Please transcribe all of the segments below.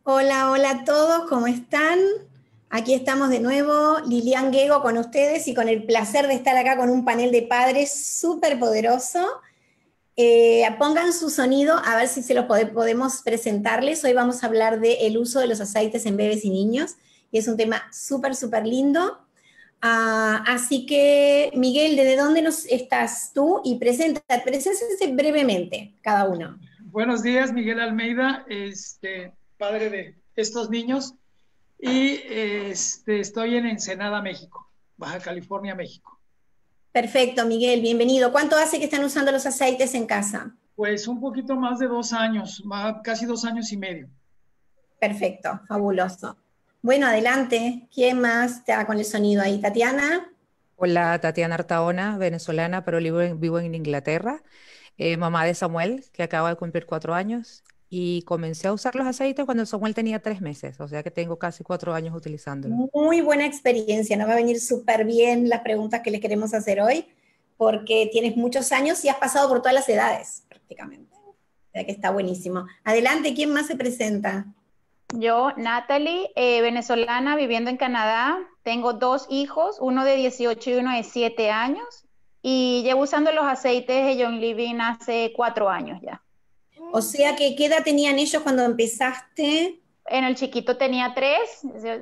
Hola, hola a todos, ¿cómo están? Aquí estamos de nuevo, Lilian Guego con ustedes y con el placer de estar acá con un panel de padres súper poderoso. Pongan su sonido a ver si se los podemos presentarles. Hoy vamos a hablar del uso de los aceites en bebés y niños y es un tema súper, súper lindo. Así que, Miguel, ¿desde dónde nos estás tú? Y preséntense brevemente cada uno. Buenos días, Miguel Almeida, padre de estos niños, y estoy en Ensenada, México, Baja California, México. Perfecto, Miguel, bienvenido. ¿Cuánto hace que están usando los aceites en casa? Pues un poquito más de 2 años, casi 2 años y medio. Perfecto, fabuloso. Bueno, adelante. ¿Quién más está con el sonido ahí? ¿Tatiana? Hola, Tatiana Artaona, venezolana, pero vivo en Inglaterra, mamá de Samuel, que acaba de cumplir 4 años, y comencé a usar los aceites cuando Samuel tenía 3 meses, o sea que tengo casi 4 años utilizándolos. Muy buena experiencia. Nos va a venir súper bien las preguntas que les queremos hacer hoy, porque tienes muchos años y has pasado por todas las edades, prácticamente. O sea que está buenísimo. Adelante, ¿quién más se presenta? Yo, Natalie, venezolana, viviendo en Canadá. Tengo dos hijos, uno de 18 y uno de 7 años. Y llevo usando los aceites de John Living hace 4 años ya. O sea que, ¿qué edad tenían ellos cuando empezaste? En el chiquito tenía 3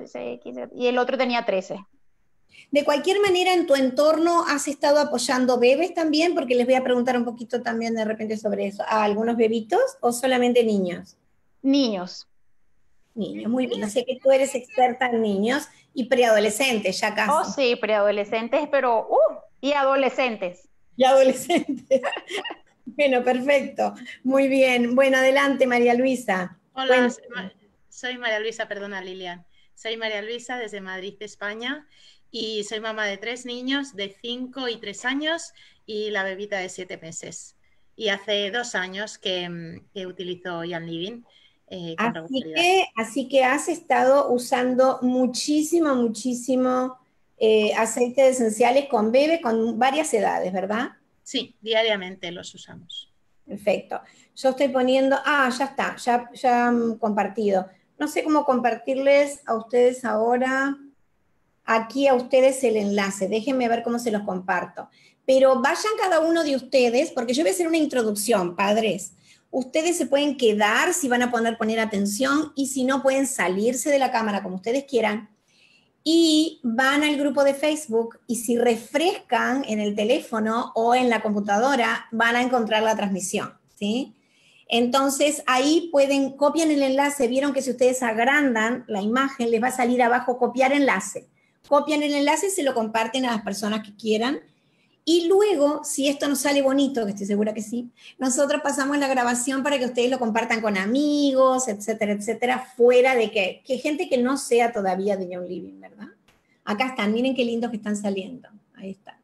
y el otro tenía 13. De cualquier manera, en tu entorno has estado apoyando bebés también, porque les voy a preguntar un poquito también de repente sobre eso. ¿A algunos bebitos o solamente niños? Niños. Niños, muy bien. O sea que tú eres experta en niños y preadolescentes, ya Oh, casi. sí, preadolescentes, pero, y adolescentes. Y adolescentes. Bueno, perfecto. Muy bien. Bueno, adelante, María Luisa. Hola, soy María Luisa, perdona Lilian. Soy María Luisa desde Madrid, España, y soy mamá de 3 niños de 5 y 3 años y la bebita de 7 meses. Y hace 2 años que utilizo Young Living con regularidad. Así que has estado usando muchísimo, muchísimo aceites esenciales con bebés con varias edades, ¿verdad? Sí, diariamente los usamos. Perfecto. Yo estoy poniendo, ya está, ya compartido. No sé cómo compartirles a ustedes ahora, aquí a ustedes el enlace. Déjenme ver cómo se los comparto. Pero vayan cada uno de ustedes, porque yo voy a hacer una introducción, padres. Ustedes se pueden quedar si van a poner atención y si no pueden salirse de la cámara como ustedes quieran y van al grupo de Facebook y si refrescan en el teléfono o en la computadora van a encontrar la transmisión, ¿sí? Entonces ahí copian el enlace, vieron que si ustedes agrandan la imagen les va a salir abajo copiar enlace. Copian el enlace y se lo comparten a las personas que quieran. Y luego, si esto nos sale bonito, que estoy segura que sí, nosotros pasamos la grabación para que ustedes lo compartan con amigos, etcétera, etcétera, fuera de que gente que no sea todavía de Young Living, ¿verdad? Acá están, miren qué lindos que están saliendo. Ahí está.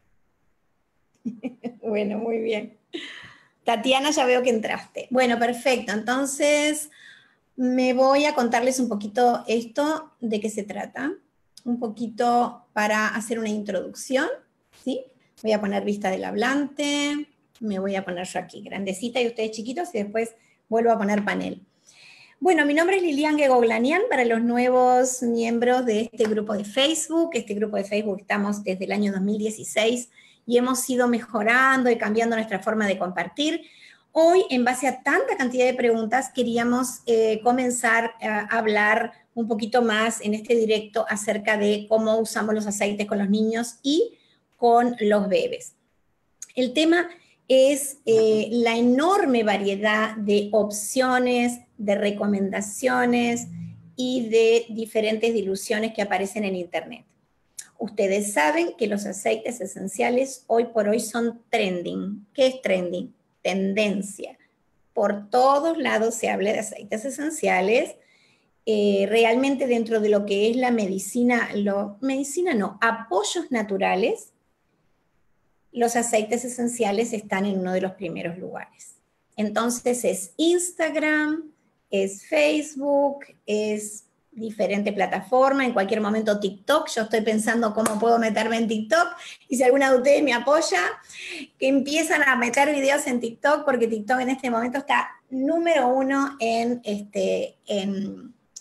Bueno, muy bien. Tatiana, ya veo que entraste. Bueno, perfecto. Entonces, me voy a contarles un poquito esto, de qué se trata. Un poquito para hacer una introducción, ¿sí? Voy a poner vista del hablante, me voy a poner yo aquí, grandecita y ustedes chiquitos, y después vuelvo a poner panel. Bueno, mi nombre es Lilian Gegoglanian, para los nuevos miembros de este grupo de Facebook. Este grupo de Facebook estamos desde el año 2016 y hemos ido mejorando y cambiando nuestra forma de compartir. Hoy, en base a tanta cantidad de preguntas, queríamos comenzar a hablar un poquito más en este directo acerca de cómo usamos los aceites con los niños y con los bebés. El tema es la enorme variedad de opciones, de recomendaciones y de diferentes diluciones que aparecen en Internet. Ustedes saben que los aceites esenciales hoy por hoy son trending. ¿Qué es trending? Tendencia. Por todos lados se habla de aceites esenciales. Realmente dentro de lo que es la medicina, apoyos naturales, los aceites esenciales están en uno de los primeros lugares. Entonces es Instagram, es Facebook, es diferente plataforma, en cualquier momento TikTok. Yo estoy pensando cómo puedo meterme en TikTok y si alguna de ustedes me apoya, que empiezan a meter videos en TikTok, porque TikTok en este momento está número 1 en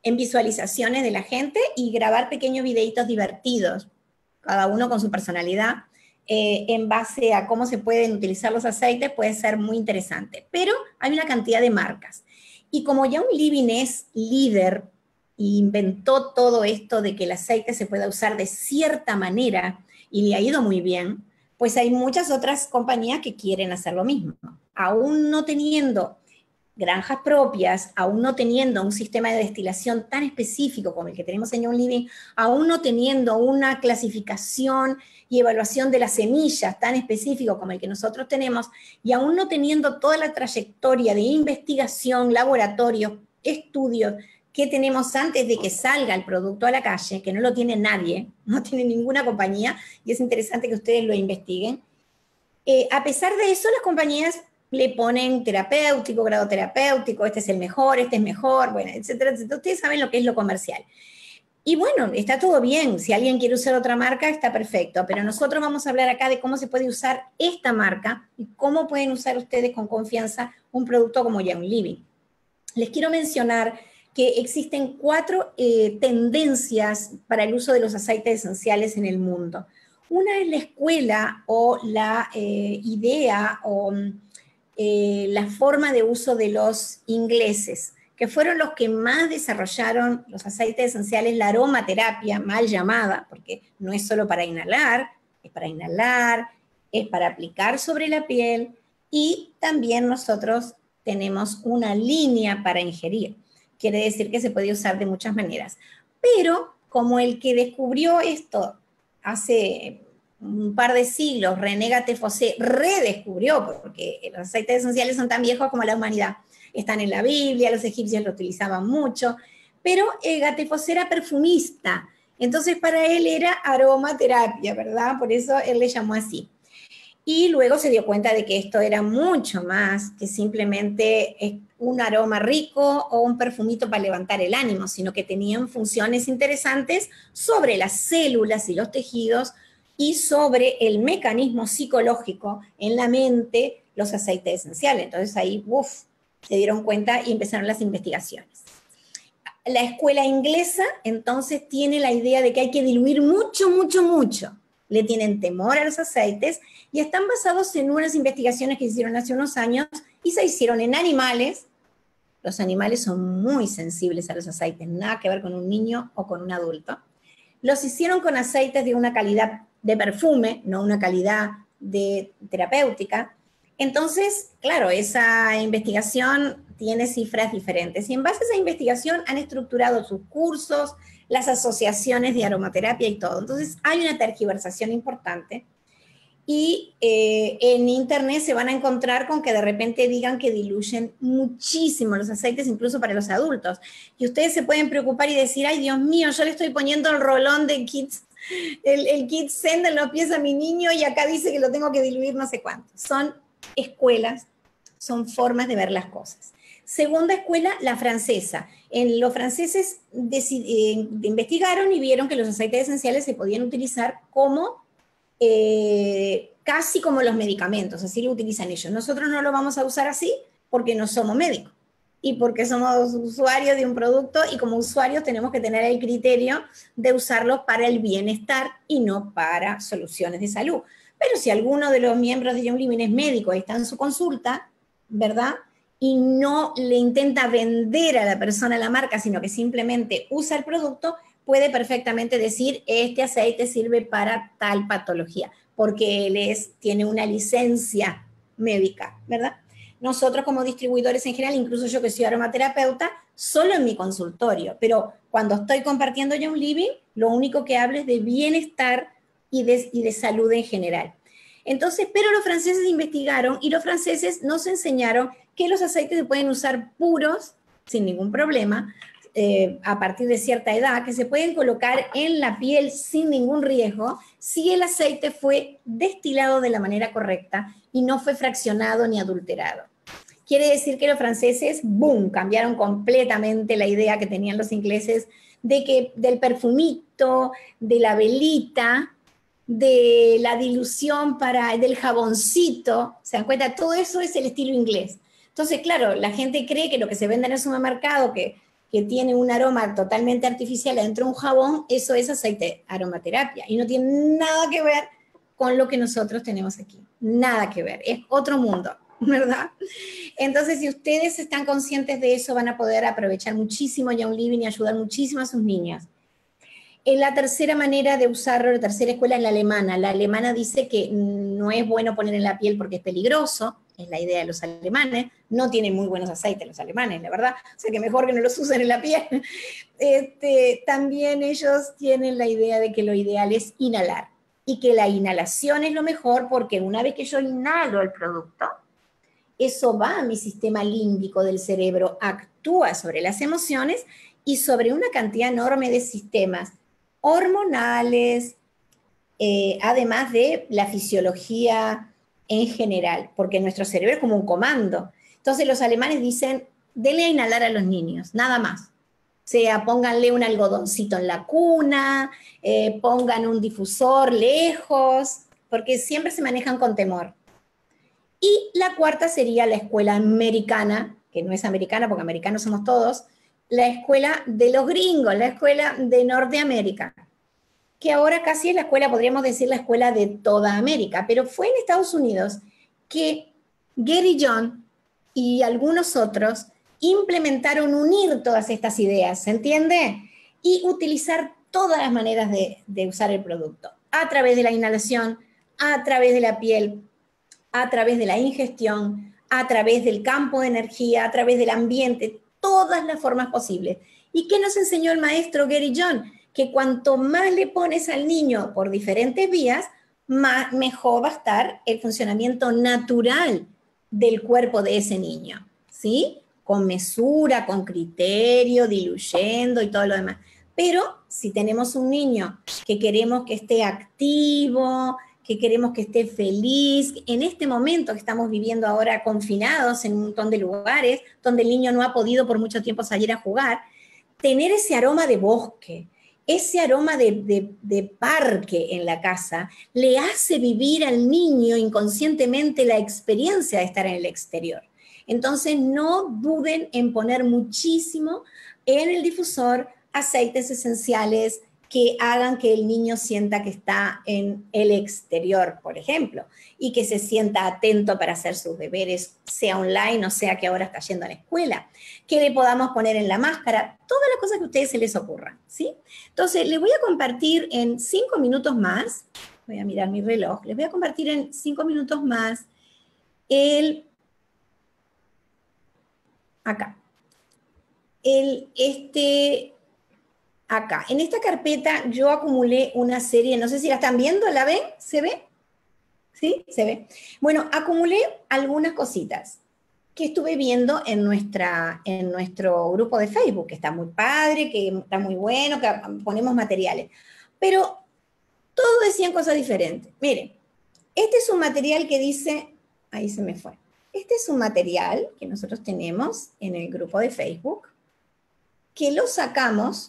en visualizaciones de la gente y grabar pequeños videitos divertidos, cada uno con su personalidad, en base a cómo se pueden utilizar los aceites, puede ser muy interesante. Pero hay una cantidad de marcas. Y como Young Living es líder e inventó todo esto de que el aceite se pueda usar de cierta manera y le ha ido muy bien, pues hay muchas otras compañías que quieren hacer lo mismo. Aún no teniendo granjas propias, aún no teniendo un sistema de destilación tan específico como el que tenemos en Young Living, aún no teniendo una clasificación y evaluación de las semillas tan específico como el que nosotros tenemos, y aún no teniendo toda la trayectoria de investigación, laboratorio, estudios que tenemos antes de que salga el producto a la calle, que no lo tiene nadie, no tiene ninguna compañía, y es interesante que ustedes lo investiguen. A pesar de eso, las compañías le ponen terapéutico, grado terapéutico, este es el mejor, este es mejor, bueno, etcétera, etcétera. Ustedes saben lo que es lo comercial. Y bueno, está todo bien. Si alguien quiere usar otra marca, está perfecto. Pero nosotros vamos a hablar acá de cómo se puede usar esta marca y cómo pueden usar ustedes con confianza un producto como Young Living. Les quiero mencionar que existen 4 tendencias para el uso de los aceites esenciales en el mundo. Una es la escuela o la idea o la forma de uso de los ingleses, que fueron los que más desarrollaron los aceites esenciales, la aromaterapia, mal llamada, porque no es solo para inhalar, es para aplicar sobre la piel, y también nosotros tenemos una línea para ingerir. Quiere decir que se puede usar de muchas maneras. Pero como el que descubrió esto hace un par de siglos, René Gattefossé, redescubrió, porque los aceites esenciales son tan viejos como la humanidad. Están en la Biblia, los egipcios lo utilizaban mucho, pero Gattefossé era perfumista, entonces para él era aromaterapia, ¿verdad? Por eso él le llamó así. Y luego se dio cuenta de que esto era mucho más que simplemente un aroma rico o un perfumito para levantar el ánimo, sino que tenían funciones interesantes sobre las células y los tejidos y sobre el mecanismo psicológico en la mente, los aceites esenciales. Entonces ahí, se dieron cuenta y empezaron las investigaciones. La escuela inglesa entonces tiene la idea de que hay que diluir mucho, mucho, mucho. Le tienen temor a los aceites y están basados en unas investigaciones que hicieron hace unos años y se hicieron en animales. Los animales son muy sensibles a los aceites, nada que ver con un niño o con un adulto. Los hicieron con aceites de una calidad de perfume, no una calidad de terapéutica. Entonces, claro, esa investigación tiene cifras diferentes. Y en base a esa investigación han estructurado sus cursos, las asociaciones de aromaterapia y todo. Entonces, hay una tergiversación importante. Y en internet se van a encontrar con que de repente digan que diluyen muchísimo los aceites, incluso para los adultos. Y ustedes se pueden preocupar y decir, ay, Dios mío, yo le estoy poniendo el rolón de Kids, el Kids Send en los pies a mi niño y acá dice que lo tengo que diluir no sé cuánto. Son escuelas, son formas de ver las cosas. Segunda escuela, la francesa. Los franceses investigaron y vieron que los aceites esenciales se podían utilizar como casi como los medicamentos, así lo utilizan ellos. Nosotros no lo vamos a usar así porque no somos médicos y porque somos usuarios de un producto y como usuarios tenemos que tener el criterio de usarlos para el bienestar y no para soluciones de salud. Pero si alguno de los miembros de Young Living es médico y está en su consulta, ¿verdad? Y no le intenta vender a la persona la marca, sino que simplemente usa el producto, puede perfectamente decir, este aceite sirve para tal patología, porque él tiene una licencia médica, ¿verdad? Nosotros como distribuidores en general, incluso yo que soy aromaterapeuta, solo en mi consultorio, pero cuando estoy compartiendo Young Living, lo único que hablo es de bienestar y de salud en general. Entonces, pero los franceses investigaron y los franceses nos enseñaron que los aceites se pueden usar puros, sin ningún problema, a partir de cierta edad, que se pueden colocar en la piel sin ningún riesgo si el aceite fue destilado de la manera correcta y no fue fraccionado ni adulterado. Quiere decir que los franceses, ¡boom!, cambiaron completamente la idea que tenían los ingleses de que del perfumito, de la velita, de la dilución del jaboncito, ¿se dan cuenta? Todo eso es el estilo inglés. Entonces, claro, la gente cree que lo que se vende en el supermercado, que que tiene un aroma totalmente artificial adentro de un jabón, eso es aceite aromaterapia y no tiene nada que ver con lo que nosotros tenemos aquí. Nada que ver, es otro mundo, ¿verdad? Entonces, si ustedes están conscientes de eso, van a poder aprovechar muchísimo Young Living y ayudar muchísimo a sus niñas. La tercera manera de usarlo, la tercera escuela es la alemana. La alemana dice que no es bueno poner en la piel porque es peligroso, es la idea de los alemanes. No tienen muy buenos aceites los alemanes, la verdad. O sea que mejor que no los usen en la piel. También ellos tienen la idea de que lo ideal es inhalar y que la inhalación es lo mejor porque una vez que yo inhalo el producto, eso va a mi sistema límbico del cerebro, actúa sobre las emociones y sobre una cantidad enorme de sistemas hormonales, además de la fisiología en general, porque nuestro cerebro es como un comando. Entonces los alemanes dicen, denle a inhalar a los niños, nada más. O sea, pónganle un algodoncito en la cuna, pongan un difusor lejos, porque siempre se manejan con temor. Y la cuarta sería la escuela americana, que no es americana porque americanos somos todos, la escuela de los gringos, la escuela de Norteamérica, que ahora casi es la escuela, podríamos decir la escuela de toda América, pero fue en Estados Unidos que Gary John y algunos otros implementaron unir todas estas ideas, ¿se entiende? Y utilizar todas las maneras de usar el producto, a través de la inhalación, a través de la piel, a través de la ingestión, a través del campo de energía, a través del ambiente, todas las formas posibles. ¿Y qué nos enseñó el maestro Gary John? Que cuanto más le pones al niño por diferentes vías, mejor va a estar el funcionamiento natural del cuerpo de ese niño, ¿sí? Con mesura, con criterio, diluyendo y todo lo demás. Pero si tenemos un niño que queremos que esté activo, que queremos que esté feliz, en este momento que estamos viviendo ahora confinados en un montón de lugares, donde el niño no ha podido por mucho tiempo salir a jugar, tener ese aroma de bosque, ese aroma de parque en la casa, le hace vivir al niño inconscientemente la experiencia de estar en el exterior. Entonces no duden en poner muchísimo en el difusor aceites esenciales que hagan que el niño sienta que está en el exterior, por ejemplo, y que se sienta atento para hacer sus deberes, sea online o sea que ahora está yendo a la escuela, que le podamos poner en la máscara, todas las cosas que a ustedes se les ocurran, ¿sí? Entonces, les voy a compartir en 5 minutos más, voy a mirar mi reloj, les voy a compartir en 5 minutos más acá, en esta carpeta yo acumulé una serie, no sé si la están viendo, ¿la ven? ¿Se ve? ¿Sí? ¿Se ve? Bueno, acumulé algunas cositas que estuve viendo en nuestro grupo de Facebook, que está muy padre, que está muy bueno, que ponemos materiales. Pero todos decían cosas diferentes. Miren, este es un material que dice, ahí se me fue. Este es un material que nosotros tenemos en el grupo de Facebook, que lo sacamos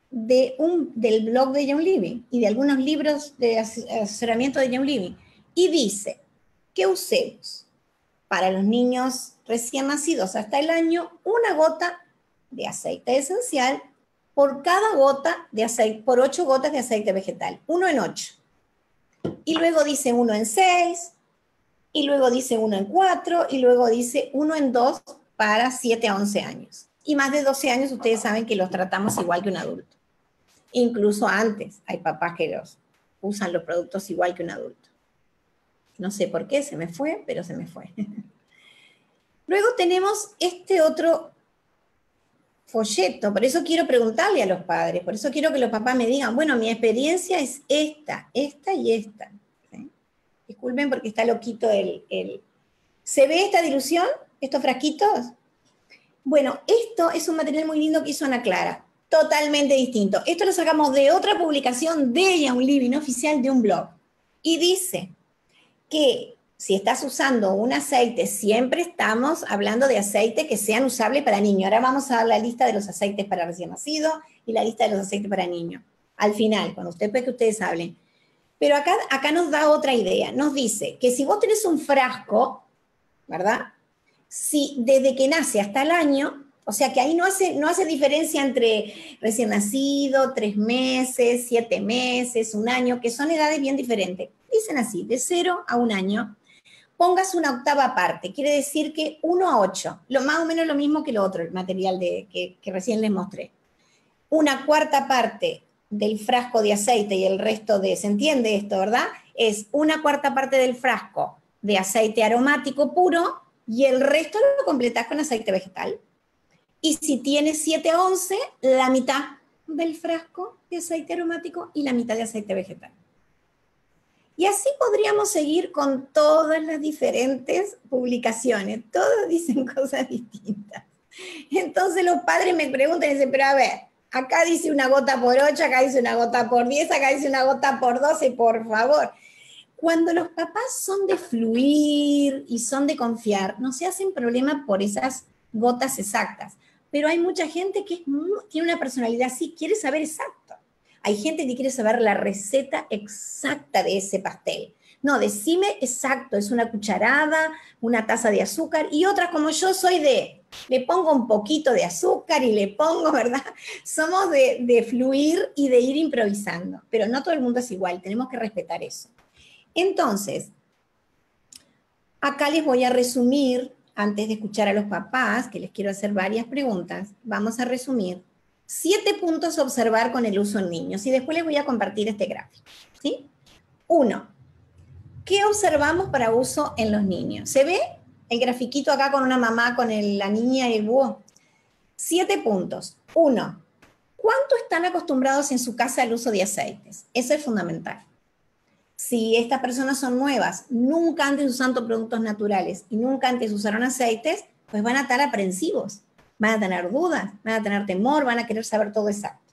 del blog de Young Living y de algunos libros de asesoramiento de Young Living, y dice que usemos para los niños recién nacidos hasta el año 1 gota de aceite esencial por cada gota de aceite, por 8 gotas de aceite vegetal, 1 en 8. Y luego dice 1 en 6, y luego dice 1 en 4, y luego dice 1 en 2 para 7 a 11 años. Y más de 12 años ustedes saben que los tratamos igual que un adulto. Incluso antes hay papás que usan los productos igual que un adulto. No sé por qué, se me fue, pero se me fue. Luego tenemos este otro folleto, por eso quiero preguntarle a los padres, por eso quiero que los papás me digan, bueno, mi experiencia es esta y esta. ¿Sí? Disculpen porque está loquito ¿Se ve esta dilución? ¿Estos frasquitos? Bueno, esto es un material muy lindo que hizo Ana Clara, totalmente distinto. Esto lo sacamos de otra publicación de Young Living oficial de un blog. Y dice que si estás usando un aceite, siempre estamos hablando de aceites que sean usables para niños. Ahora vamos a dar la lista de los aceites para recién nacido y la lista de los aceites para niños. Al final, cuando ustedes hablen. Pero acá nos da otra idea. Nos dice que si vos tenés un frasco, ¿verdad? Si desde que nace hasta el año, O sea que ahí no hace diferencia entre recién nacido, 3 meses, 7 meses, 1 año, que son edades bien diferentes. Dicen así, de 0 a 1 año, pongas una octava parte. Quiere decir que 1 a 8, más o menos lo mismo que lo otro, el material que recién les mostré. 1/4 parte del frasco de aceite y el resto ¿se entiende esto, verdad? Es 1/4 parte del frasco de aceite aromático puro y el resto lo completás con aceite vegetal. Y si tienes 7 a 11, la mitad del frasco de aceite aromático y la mitad de aceite vegetal. Y así podríamos seguir con todas las diferentes publicaciones. Todos dicen cosas distintas. Entonces los padres me preguntan y dicen, pero a ver, acá dice 1 gota por 8, acá dice 1 gota por 10, acá dice 1 gota por 12, por favor. Cuando los papás son de fluir y son de confiar, no se hacen problema por esas gotas exactas. Pero hay mucha gente que tiene una personalidad así, quiere saber exacto. Hay gente que quiere saber la receta exacta de ese pastel. No, decime exacto, es 1 cucharada, 1 taza de azúcar, y otras como yo soy le pongo un poquito de azúcar y le pongo, ¿verdad? Somos de fluir y de ir improvisando, pero no todo el mundo es igual, tenemos que respetar eso. Entonces, acá les voy a resumir, antes de escuchar a los papás, que les quiero hacer varias preguntas, vamos a resumir 7 puntos a observar con el uso en niños, y después les voy a compartir este gráfico, ¿sí? 1. ¿Qué observamos para uso en los niños? ¿Se ve el grafiquito acá con una mamá, con la niña y el búho? 7 puntos. 1. ¿Cuánto están acostumbrados en su casa al uso de aceites? Eso es fundamental. Si estas personas son nuevas, nunca antes usando productos naturales y nunca antes usaron aceites, pues van a estar aprensivos, van a tener dudas, van a tener temor, van a querer saber todo exacto.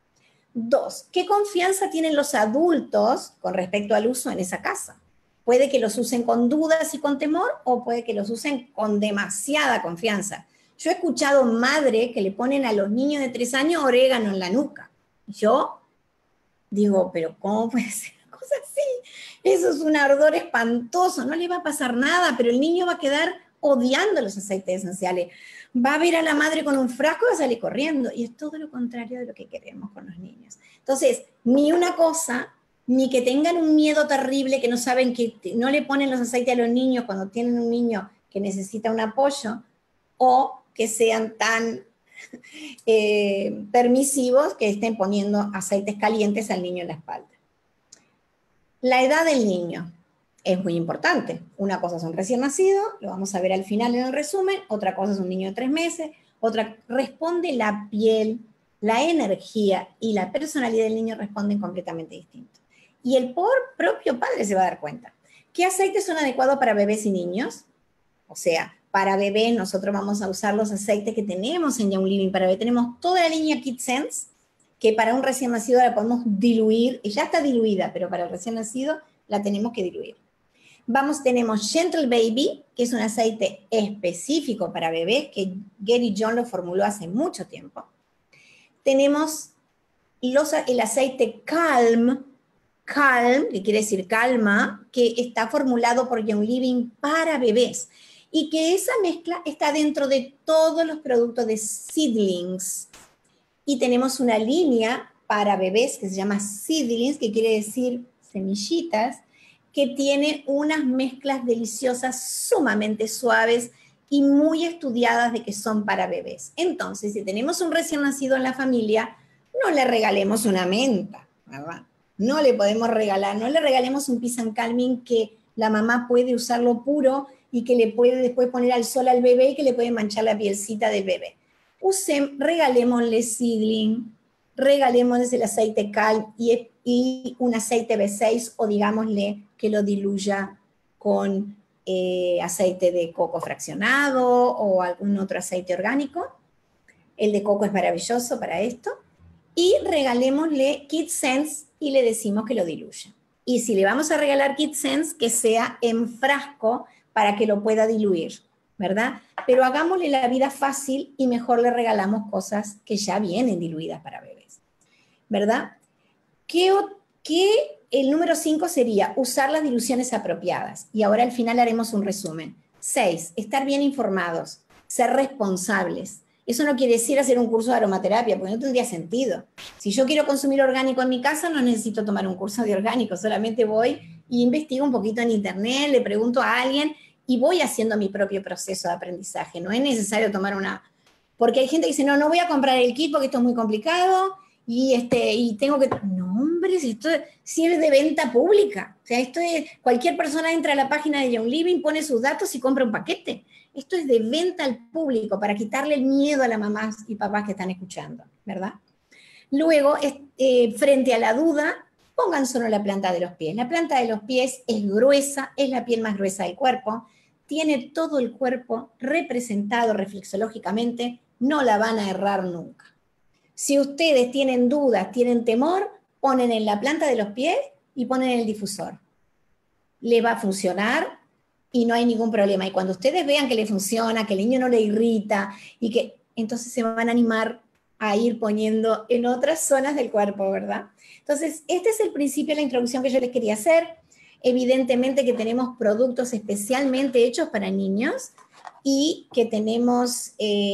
2. ¿Qué confianza tienen los adultos con respecto al uso en esa casa? Puede que los usen con dudas y con temor, o puede que los usen con demasiada confianza. Yo he escuchado madres que le ponen a los niños de 3 años orégano en la nuca. Yo digo, pero ¿cómo puede ser una cosa así? Eso es un ardor espantoso, no le va a pasar nada, pero el niño va a quedar odiando los aceites esenciales. Va a ver a la madre con un frasco y va a salir corriendo. Y es todo lo contrario de lo que queremos con los niños. Entonces, ni una cosa, ni que tengan un miedo terrible, que no saben que no le ponen los aceites a los niños cuando tienen un niño que necesita un apoyo, o que sean tan permisivos que estén poniendo aceites calientes al niño en la espalda. La edad del niño es muy importante. Una cosa es un recién nacido, lo vamos a ver al final en el resumen, otra cosa es un niño de 3 meses, otra responde la piel, la energía y la personalidad del niño responden completamente distintos. Y el propio padre se va a dar cuenta. ¿Qué aceites son adecuados para bebés y niños? O sea, para bebés nosotros vamos a usar los aceites que tenemos en Young Living para bebé. Tenemos toda la línea KidSense, que para un recién nacido la podemos diluir, y ya está diluida, pero para el recién nacido la tenemos que diluir. Tenemos Gentle Baby, que es un aceite específico para bebés, que Gary John lo formuló hace mucho tiempo. Tenemos el aceite Calm, que quiere decir calma, que está formulado por Young Living para bebés, y que esa mezcla está dentro de todos los productos de Seedlings. Y tenemos una línea para bebés que se llama Seedlings, que quiere decir semillitas, que tiene unas mezclas deliciosas, sumamente suaves y muy estudiadas de que son para bebés. Entonces, si tenemos un recién nacido en la familia, no le regalemos una menta, ¿verdad? No le podemos regalar, no le regalemos un Peace and Calming que la mamá puede usarlo puro y que le puede después poner al sol al bebé y que le puede manchar la pielcita del bebé. Regalémosle Seedling, regalémosle el aceite Calm y un aceite B6, o digámosle que lo diluya con aceite de coco fraccionado o algún otro aceite orgánico. El de coco es maravilloso para esto. Y regalémosle KidSense y le decimos que lo diluya. Y si le vamos a regalar KidSense, que sea en frasco para que lo pueda diluir, ¿verdad? Pero hagámosle la vida fácil y mejor le regalamos cosas que ya vienen diluidas para bebés, ¿verdad? El número 5 sería usar las diluciones apropiadas. Y ahora al final haremos un resumen. 6, estar bien informados, ser responsables. Eso no quiere decir hacer un curso de aromaterapia, porque no tendría sentido. Si yo quiero consumir orgánico en mi casa, no necesito tomar un curso de orgánico, solamente voy y investigo un poquito en internet, le pregunto a alguien y voy haciendo mi propio proceso de aprendizaje. No es necesario tomar una... Porque hay gente que dice, no, no voy a comprar el kit porque esto es muy complicado y tengo que... No, hombre, esto si es de venta pública. O sea, esto es... Cualquier persona entra a la página de Young Living, pone sus datos y compra un paquete. Esto es de venta al público para quitarle el miedo a las mamás y papás que están escuchando, ¿verdad? Luego, frente a la duda, pongan solo la planta de los pies. La planta de los pies es gruesa, es la piel más gruesa del cuerpo, tiene todo el cuerpo representado reflexológicamente, no la van a errar nunca. Si ustedes tienen dudas, tienen temor, ponen en la planta de los pies y ponen en el difusor. Le va a funcionar y no hay ningún problema. Y cuando ustedes vean que le funciona, que el niño no le irrita, y que entonces se van a animar a ir poniendo en otras zonas del cuerpo, ¿verdad? Entonces, este es el principio de la introducción que yo les quería hacer. Evidentemente que tenemos productos especialmente hechos para niños y que tenemos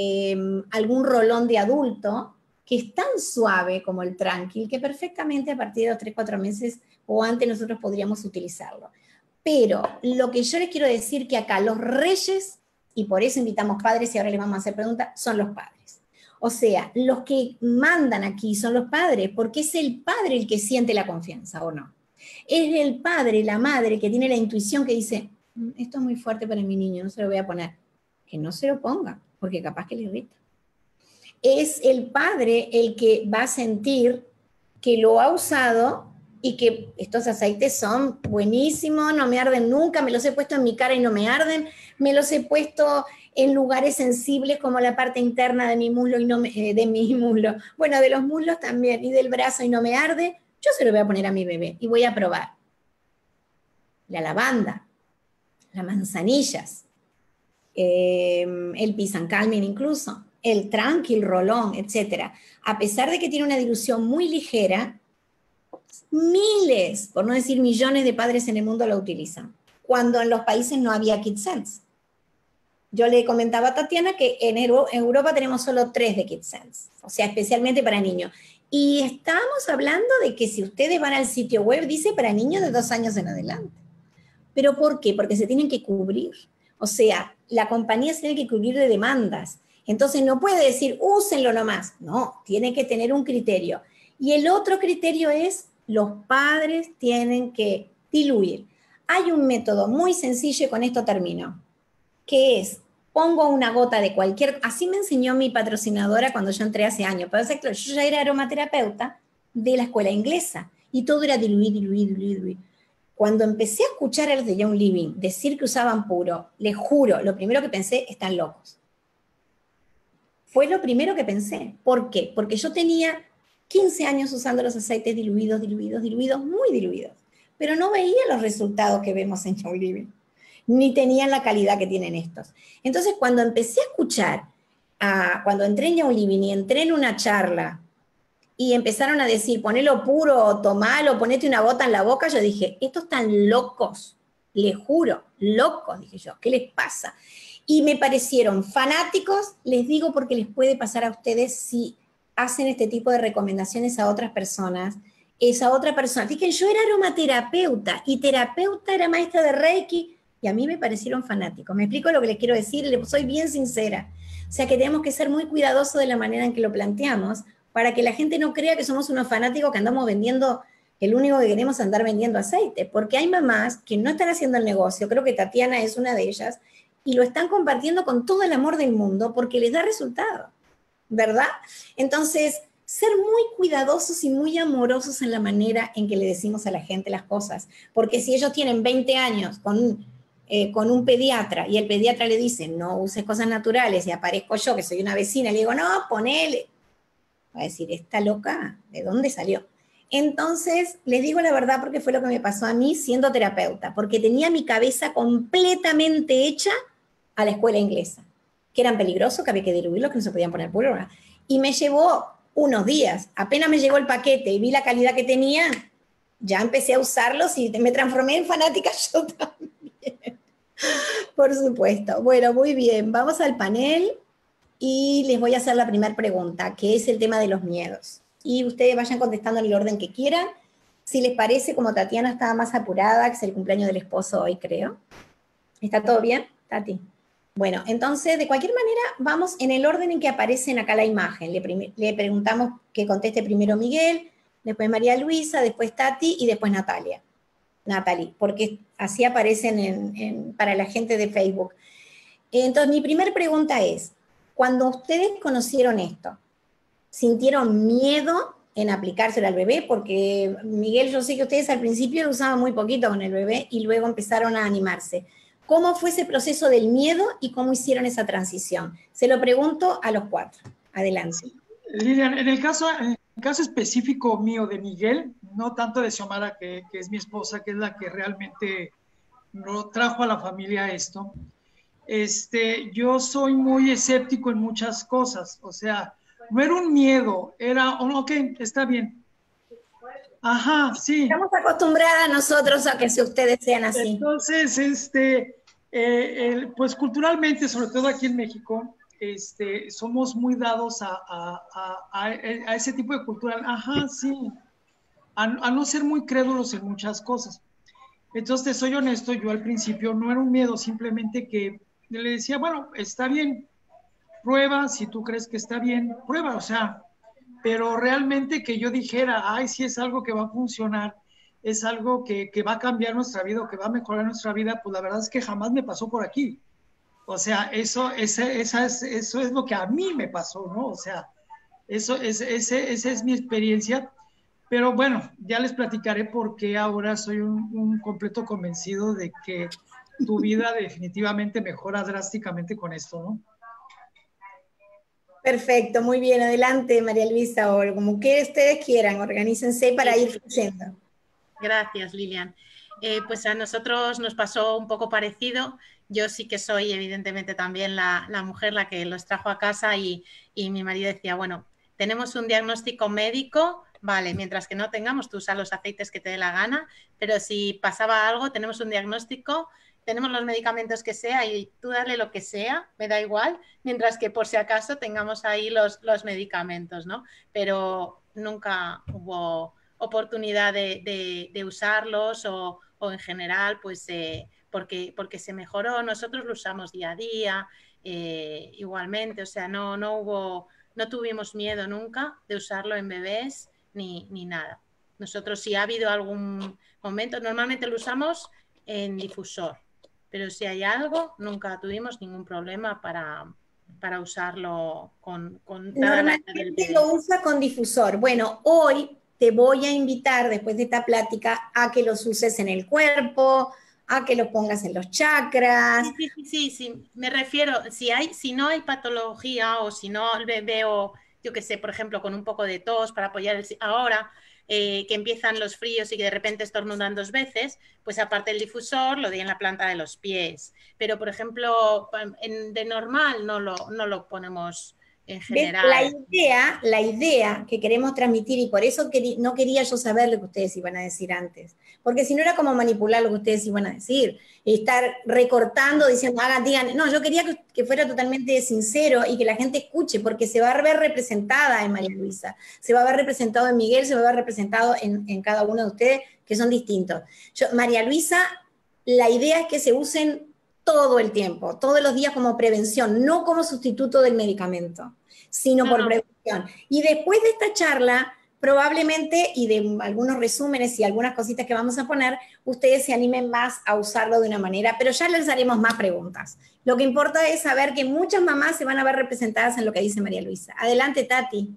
algún rolón de adulto que es tan suave como el Tranquil, que perfectamente a partir de los 3-4 meses o antes nosotros podríamos utilizarlo. Pero lo que yo les quiero decir que acá los reyes, y por eso invitamos padres y ahora les vamos a hacer preguntas, son los padres. O sea, los que mandan aquí son los padres, porque es el padre el que siente la confianza, ¿o no? Es el padre, la madre, que tiene la intuición que dice, esto es muy fuerte para mi niño, no se lo voy a poner. Que no se lo ponga, porque capaz que le irrita. Es el padre el que va a sentir que lo ha usado y que estos aceites son buenísimos, no me arden nunca, me los he puesto en mi cara y no me arden, me los he puesto en lugares sensibles como la parte interna de mi muslo y no de mi muslo, bueno, de los muslos también y del brazo y no me arde. Yo se lo voy a poner a mi bebé y voy a probar. La lavanda, las manzanillas, el Peace and Calming incluso, el Tranquil, Rolón, etc. A pesar de que tiene una dilución muy ligera, miles, por no decir millones de padres en el mundo lo utilizan, cuando en los países no había KidSense. Yo le comentaba a Tatiana que en Europa tenemos solo 3 de KidSense, o sea, especialmente para niños. Y estamos hablando de que si ustedes van al sitio web, dice para niños de 2 años en adelante. ¿Pero por qué? Porque se tienen que cubrir. O sea, la compañía se tiene que cubrir de demandas. Entonces no puede decir, úsenlo nomás. No, tiene que tener un criterio. Y el otro criterio es, los padres tienen que diluir. Hay un método muy sencillo y con esto termino, que es, pongo una gota de cualquier... Así me enseñó mi patrocinadora cuando yo entré hace años. Pero yo ya era aromaterapeuta de la escuela inglesa y todo era diluir. Cuando empecé a escuchar a los de Young Living decir que usaban puro, les juro, lo primero que pensé, están locos. Fue lo primero que pensé. ¿Por qué? Porque yo tenía 15 años usando los aceites diluidos, muy diluidos. Pero no veía los resultados que vemos en Young Living. Ni tenían la calidad que tienen estos. Entonces, cuando empecé a escuchar, cuando entré en Young Living y entré en una charla, y empezaron a decir, ponelo puro, tomalo, ponete una gota en la boca, yo dije, estos están locos, les juro, locos, dije yo, ¿qué les pasa? Y me parecieron fanáticos, les digo porque les puede pasar a ustedes si hacen este tipo de recomendaciones a otras personas, esa otra persona. Fíjense, yo era aromaterapeuta y terapeuta, era maestra de Reiki y a mí me parecieron fanáticos. Me explico lo que les quiero decir, soy bien sincera. O sea que tenemos que ser muy cuidadosos de la manera en que lo planteamos para que la gente no crea que somos unos fanáticos que andamos vendiendo, el único que queremos es andar vendiendo aceite, porque hay mamás que no están haciendo el negocio, creo que Tatiana es una de ellas, y lo están compartiendo con todo el amor del mundo porque les da resultado, ¿verdad? Entonces, ser muy cuidadosos y muy amorosos en la manera en que le decimos a la gente las cosas, porque si ellos tienen 20 años con un pediatra y el pediatra le dice, no uses cosas naturales, y aparezco yo, que soy una vecina, le digo, no, ponele, va a decir, ¿esta loca? ¿De dónde salió? Entonces, les digo la verdad porque fue lo que me pasó a mí siendo terapeuta, porque tenía mi cabeza completamente hecha a la escuela inglesa, que eran peligrosos, que había que diluirlos, que no se podían poner puro, ¿verdad? Y me llevó unos días, apenas me llegó el paquete y vi la calidad que tenía, ya empecé a usarlos y me transformé en fanática yo también. Por supuesto. Bueno, muy bien, vamos al panel. y les voy a hacer la primera pregunta, que es el tema de los miedos. Y ustedes vayan contestando en el orden que quieran. Si les parece, como Tatiana estaba más apurada, que es el cumpleaños del esposo hoy, creo. ¿Está todo bien, Tati? Bueno, entonces, de cualquier manera, vamos en el orden en que aparecen acá la imagen. Le preguntamos que conteste primero Miguel, después María Luisa, después Tati y después Natalia. Natalie, porque así aparecen para la gente de Facebook. Entonces, mi primera pregunta es, cuando ustedes conocieron esto, ¿sintieron miedo en aplicárselo al bebé? Porque, Miguel, yo sé que ustedes al principio lo usaban muy poquito con el bebé y luego empezaron a animarse. ¿Cómo fue ese proceso del miedo y cómo hicieron esa transición? Se lo pregunto a los 4. Adelante. Lilian, en el caso específico mío de Miguel, no tanto de Xiomara, que es mi esposa, que es la que realmente no trajo a la familia esto, yo soy muy escéptico en muchas cosas. O sea, no era un miedo, era, ok, está bien. Ajá, sí. Estamos acostumbradas nosotros a que si ustedes sean así. Entonces, pues culturalmente, sobre todo aquí en México, somos muy dados a ese tipo de cultura. Ajá, sí. A no ser muy crédulos en muchas cosas. Entonces, soy honesto, yo al principio no era un miedo, simplemente que le decía, bueno, está bien, prueba, si tú crees que está bien, prueba, o sea, pero realmente que yo dijera, ay, sí es algo que va a funcionar, es algo que va a cambiar nuestra vida o que va a mejorar nuestra vida, pues la verdad es que jamás me pasó por aquí. O sea, eso es lo que a mí me pasó, ¿no? O sea, esa es mi experiencia. Pero bueno, ya les platicaré por qué ahora soy un completo convencido de que tu vida definitivamente mejora drásticamente con esto, ¿no? Perfecto, muy bien. Adelante, María Luisa, o como que ustedes quieran, organícense para ir fluyendo. Gracias, Lilian. Pues a nosotros nos pasó un poco parecido. Yo sí que soy, evidentemente, también la mujer la que los trajo a casa y mi marido decía, bueno, tenemos un diagnóstico médico, vale, mientras que no tengamos, tú usas los aceites que te dé la gana, pero si pasaba algo, tenemos un diagnóstico, tenemos los medicamentos que sea y tú dale lo que sea, me da igual, mientras que por si acaso tengamos ahí los medicamentos, ¿no? Pero nunca hubo oportunidad de usarlos o en general, pues porque se mejoró, nosotros lo usamos día a día, igualmente, o sea, no tuvimos miedo nunca de usarlo en bebés ni nada. Nosotros si ha habido algún momento, normalmente lo usamos en difusor, pero si hay algo, nunca tuvimos ningún problema para usarlo con Normalmente lo usa con difusor. Bueno, hoy te voy a invitar, después de esta plática, a que los uses en el cuerpo, a que los pongas en los chakras. Sí, me refiero, si no hay patología o si no veo, yo qué sé, por ejemplo, con un poco de tos para apoyar ahora, que empiezan los fríos y que de repente estornudan 2 veces, pues aparte del difusor lo doy en la planta de los pies. Pero, por ejemplo, de normal no lo ponemos en general. La idea que queremos transmitir, y por eso no quería yo saber lo que ustedes iban a decir antes, porque si no era como manipular lo que ustedes iban a decir, y estar recortando, diciendo, digan, no, yo quería que fuera totalmente sincero y que la gente escuche, porque se va a ver representada en María Luisa, se va a ver representado en Miguel, se va a ver representado en cada uno de ustedes, que son distintos. María Luisa, la idea es que se usen todo el tiempo, todos los días como prevención, no como sustituto del medicamento, sino por prevención. Y después de esta charla, probablemente, y de algunos resúmenes y algunas cositas que vamos a poner, ustedes se animen más a usarlo de una manera, pero ya les haremos más preguntas. Lo que importa es saber que muchas mamás se van a ver representadas en lo que dice María Luisa. Adelante, Tati.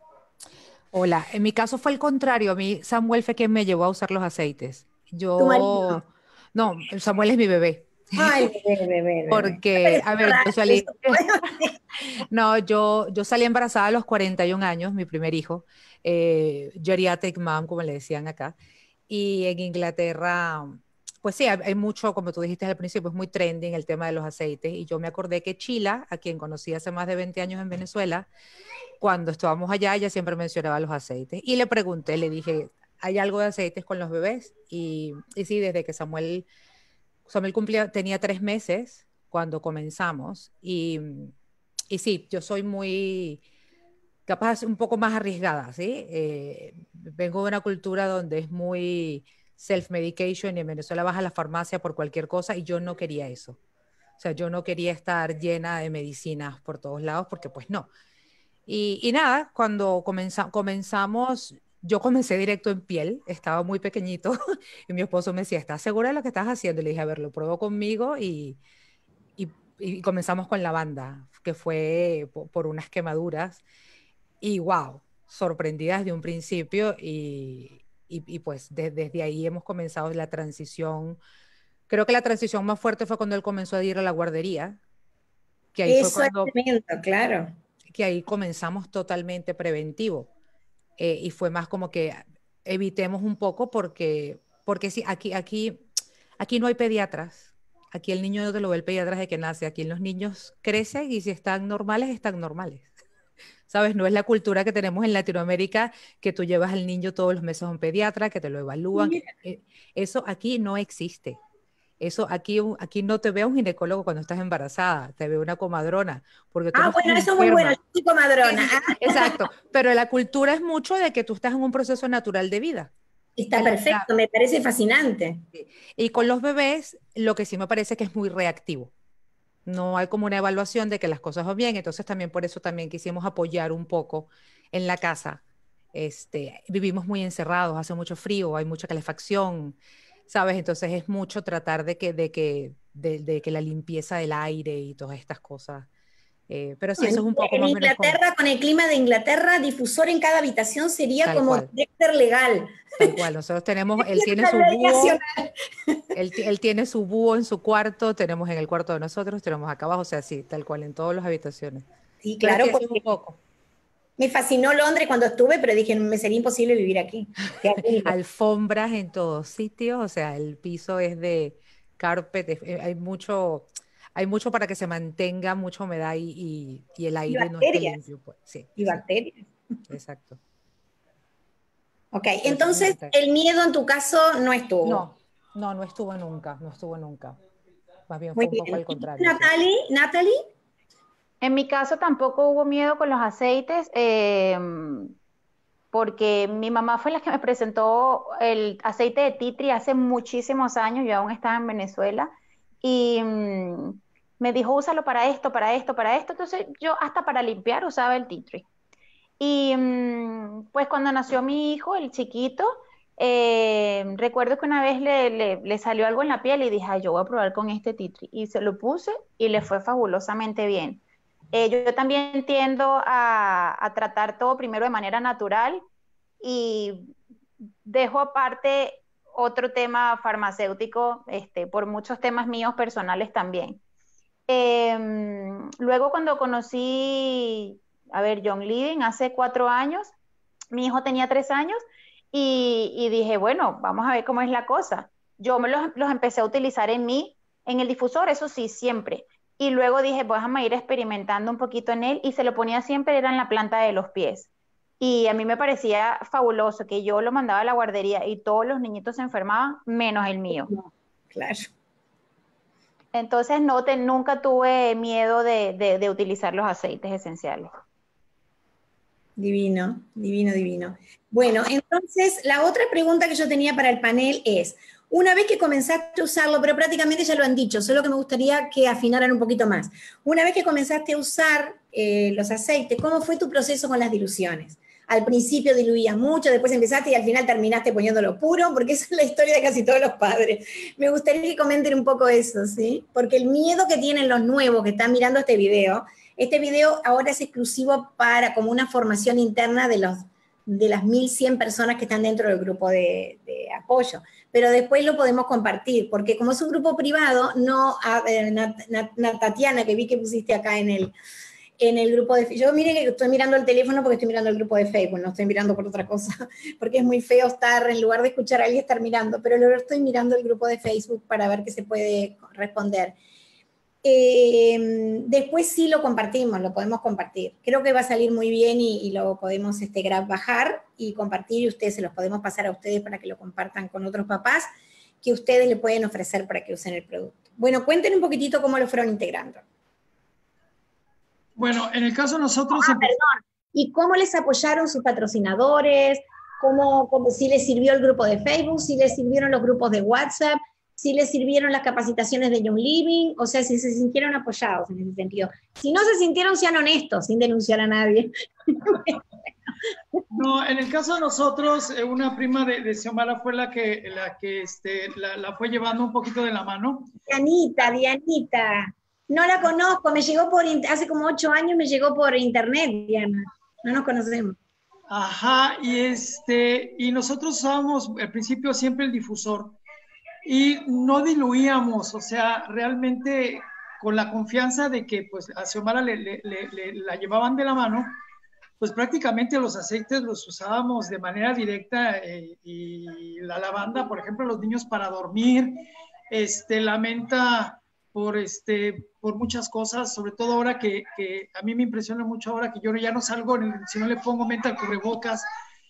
Hola, en mi caso fue el contrario. A mí Samuel fue quien me llevó a usar los aceites. ¿Tu marido? No, Samuel es mi bebé. Ay, bebé. Porque, a ver, yo salí, no, yo salí embarazada a los 41 años, mi primer hijo, geriatric mom, como le decían acá, y en Inglaterra, pues sí, hay mucho, como tú dijiste al principio, es muy trending el tema de los aceites, y yo me acordé que Chila, a quien conocí hace más de 20 años en Venezuela, cuando estábamos allá, ella siempre mencionaba los aceites, y le pregunté, le dije, ¿hay algo de aceites con los bebés? Y sí, desde que Samuel tenía 3 meses cuando comenzamos, y y sí, yo soy muy capaz un poco más arriesgada, ¿sí? Vengo de una cultura donde es muy self-medication y en Venezuela vas a la farmacia por cualquier cosa y yo no quería eso. O sea, yo no quería estar llena de medicinas por todos lados porque pues no. Y nada, cuando comenzamos, yo comencé directo en piel, estaba muy pequeñito y mi esposo me decía, ¿estás segura de lo que estás haciendo? Y le dije, a ver, lo pruebo conmigo y comenzamos con la banda, que fue por unas quemaduras y wow, sorprendidas de un principio y pues desde ahí hemos comenzado la transición. Creo que la transición más fuerte fue cuando él comenzó a ir a la guardería, que ahí fue Eso es cuando tremendo, claro. que ahí comenzamos totalmente preventivo. Y fue más como que evitemos un poco porque sí, aquí no hay pediatras. Aquí el niño no te lo ve el pediatra desde que nace. Aquí los niños crecen y si están normales, están normales. ¿Sabes? No es la cultura que tenemos en Latinoamérica, que tú llevas al niño todos los meses a un pediatra, que te lo evalúan. Mira. Eso aquí no existe. Eso aquí no te ve un ginecólogo cuando estás embarazada, te ve una comadrona, porque tú no Ah, estás bueno, eso es muy bueno, yo enferma. soy Sí, comadrona. sí, sí, exacto. Pero la cultura es mucho de que tú estás en un proceso natural de vida. Está perfecto, me parece fascinante. Y con los bebés, lo que sí me parece que es muy reactivo. No hay como una evaluación de que las cosas van bien. Entonces también por eso también quisimos apoyar un poco en la casa. Vivimos muy encerrados, hace mucho frío, hay mucha calefacción, ¿sabes? Entonces es mucho tratar de que la limpieza del aire y todas estas cosas. Pero sí, No, eso es un poco en más o menos como Inglaterra, con el clima de Inglaterra, difusor en cada habitación sería tal como cual. Dexter legal. Tal cual, nosotros tenemos, él Es tiene una su ley búho, nacional. él tiene su búho en su cuarto, tenemos en el cuarto de nosotros, tenemos acá abajo, o sea, sí, tal cual, en todas las habitaciones. Sí, Pero sí, claro, eso es un porque poco. me fascinó Londres cuando estuve, pero dije, me sería imposible vivir aquí. Terrible. Alfombras en todos sitios, o sea, el piso es de carpet, hay mucho para que se mantenga mucha humedad y el Y aire no esté bacterias, limpio, pues. Sí, y sí, bacterias. exacto. Ok, Pero sí, entonces el miedo en tu caso no estuvo. no, no, no estuvo nunca, no estuvo nunca. Más bien Muy fue un poco bien. al ¿Y tú, contrario, sí. Natalie? En mi caso tampoco hubo miedo con los aceites, porque mi mamá fue la que me presentó el aceite de tea tree hace muchísimos años, yo aún estaba en Venezuela, y me dijo, úsalo para esto, para esto, para esto. Entonces yo hasta para limpiar usaba el tea tree. Y pues cuando nació mi hijo, el chiquito, recuerdo que una vez le salió algo en la piel y dije, ay, yo voy a probar con este tea tree. Y se lo puse y le fue fabulosamente bien. Yo también tiendo a tratar todo primero de manera natural y dejo aparte otro tema farmacéutico, por muchos temas míos personales también. Luego cuando conocí, a ver, John Living hace 4 años, mi hijo tenía 3 años y dije, bueno, vamos a ver cómo es la cosa. Yo los empecé a utilizar en mí, en el difusor, eso sí, siempre. Y luego dije, pues, déjame ir experimentando un poquito en él y se lo ponía siempre, era en la planta de los pies. Y a mí me parecía fabuloso que yo lo mandaba a la guardería y todos los niñitos se enfermaban, menos el mío. No, claro. Entonces nunca tuve miedo de utilizar los aceites esenciales. Divino, divino, divino. Bueno, entonces la otra pregunta que yo tenía para el panel es, una vez que comenzaste a usarlo, pero prácticamente ya lo han dicho, solo que me gustaría que afinaran un poquito más. Una vez que comenzaste a usar los aceites, ¿cómo fue tu proceso con las diluciones? Al principio diluías mucho, después empezaste y al final terminaste poniéndolo puro, porque esa es la historia de casi todos los padres. Me gustaría que comenten un poco eso, ¿sí? Porque el miedo que tienen los nuevos que están mirando este video ahora es exclusivo para como una formación interna de las 1.100 personas que están dentro del grupo de apoyo. Pero después lo podemos compartir, porque como es un grupo privado, no, Tatiana, que vi que pusiste acá en el grupo de Facebook. Yo miren que estoy mirando el teléfono porque estoy mirando el grupo de Facebook, no estoy mirando por otra cosa, porque es muy feo estar, en lugar de escuchar a alguien, estar mirando, pero luego estoy mirando el grupo de Facebook para ver qué se puede responder. Después sí lo compartimos, lo podemos compartir. Creo que va a salir muy bien y lo podemos bajar y compartir y ustedes se los podemos pasar a ustedes para que lo compartan con otros papás que ustedes le pueden ofrecer para que usen el producto. Bueno, cuenten un poquitito cómo lo fueron integrando. Bueno, en el caso de nosotros... Perdón. ¿Y cómo les apoyaron sus patrocinadores? Si les sirvió el grupo de Facebook? ¿Si les sirvieron los grupos de WhatsApp? ¿Si les sirvieron las capacitaciones de Young Living? O sea, si se sintieron apoyados en ese sentido. Si no se sintieron, sean honestos, sin denunciar a nadie. No, en el caso de nosotros, una prima de Xiomara fue la que la fue llevando un poquito de la mano. Dianita. No la conozco, me llegó hace como 8 años me llegó por internet, Diana. No nos conocemos. Ajá, y nosotros usábamos al principio siempre el difusor y no diluíamos, o sea, realmente con la confianza de que pues a Xiomara la llevaban de la mano, pues prácticamente los aceites los usábamos de manera directa y la lavanda, por ejemplo, los niños para dormir, la menta por muchas cosas, sobre todo ahora que a mí me impresiona mucho ahora que yo ya no salgo si no le pongo menta al cubrebocas,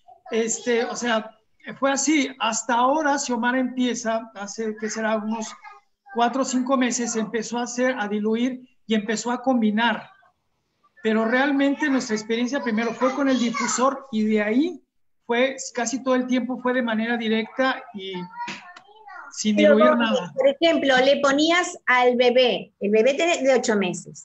o sea, fue así. Hasta ahora Xiomara empieza, hace que será unos 4 o 5 meses, empezó a diluir y empezó a combinar. Pero realmente nuestra experiencia primero fue con el difusor y de ahí fue casi todo el tiempo fue de manera directa y sin diluir nada. Por ejemplo, le ponías al bebé, el bebé de 8 meses.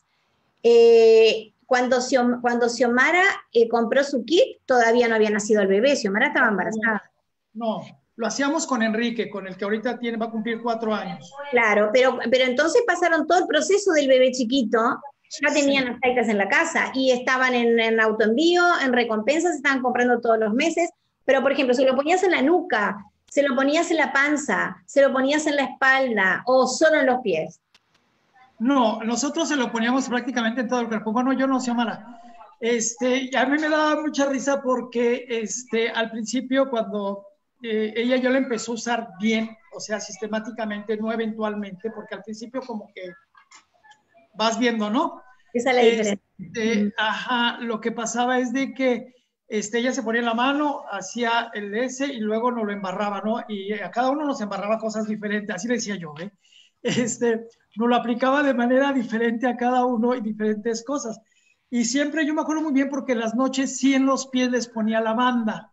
Cuando Xiomara compró su kit, todavía no había nacido el bebé, Xiomara estaba embarazada. No, lo hacíamos con Enrique, con el que ahorita va a cumplir 4 años. Claro, pero entonces pasaron todo el proceso del bebé chiquito, ya tenían aceites en la casa y estaban en autoenvío, en recompensas, estaban comprando todos los meses, pero por ejemplo, si lo ponías en la nuca, se lo ponías en la panza, se lo ponías en la espalda o solo en los pies. No, nosotros se lo poníamos prácticamente en todo el cuerpo. Bueno, yo no, Xiomara. A mí me daba mucha risa porque al principio cuando ella yo la empezó a usar bien, o sea, sistemáticamente, no eventualmente, porque al principio como que vas viendo, ¿no? Esa es la diferencia. Ajá, lo que pasaba es de que ella se ponía en la mano, hacía el S y luego nos lo embarraba, ¿no? Y a cada uno nos embarraba cosas diferentes, así decía yo, ¿eh? Nos lo aplicaba de manera diferente a cada uno y diferentes cosas. Y siempre yo me acuerdo muy bien porque en las noches sí en los pies les ponía lavanda.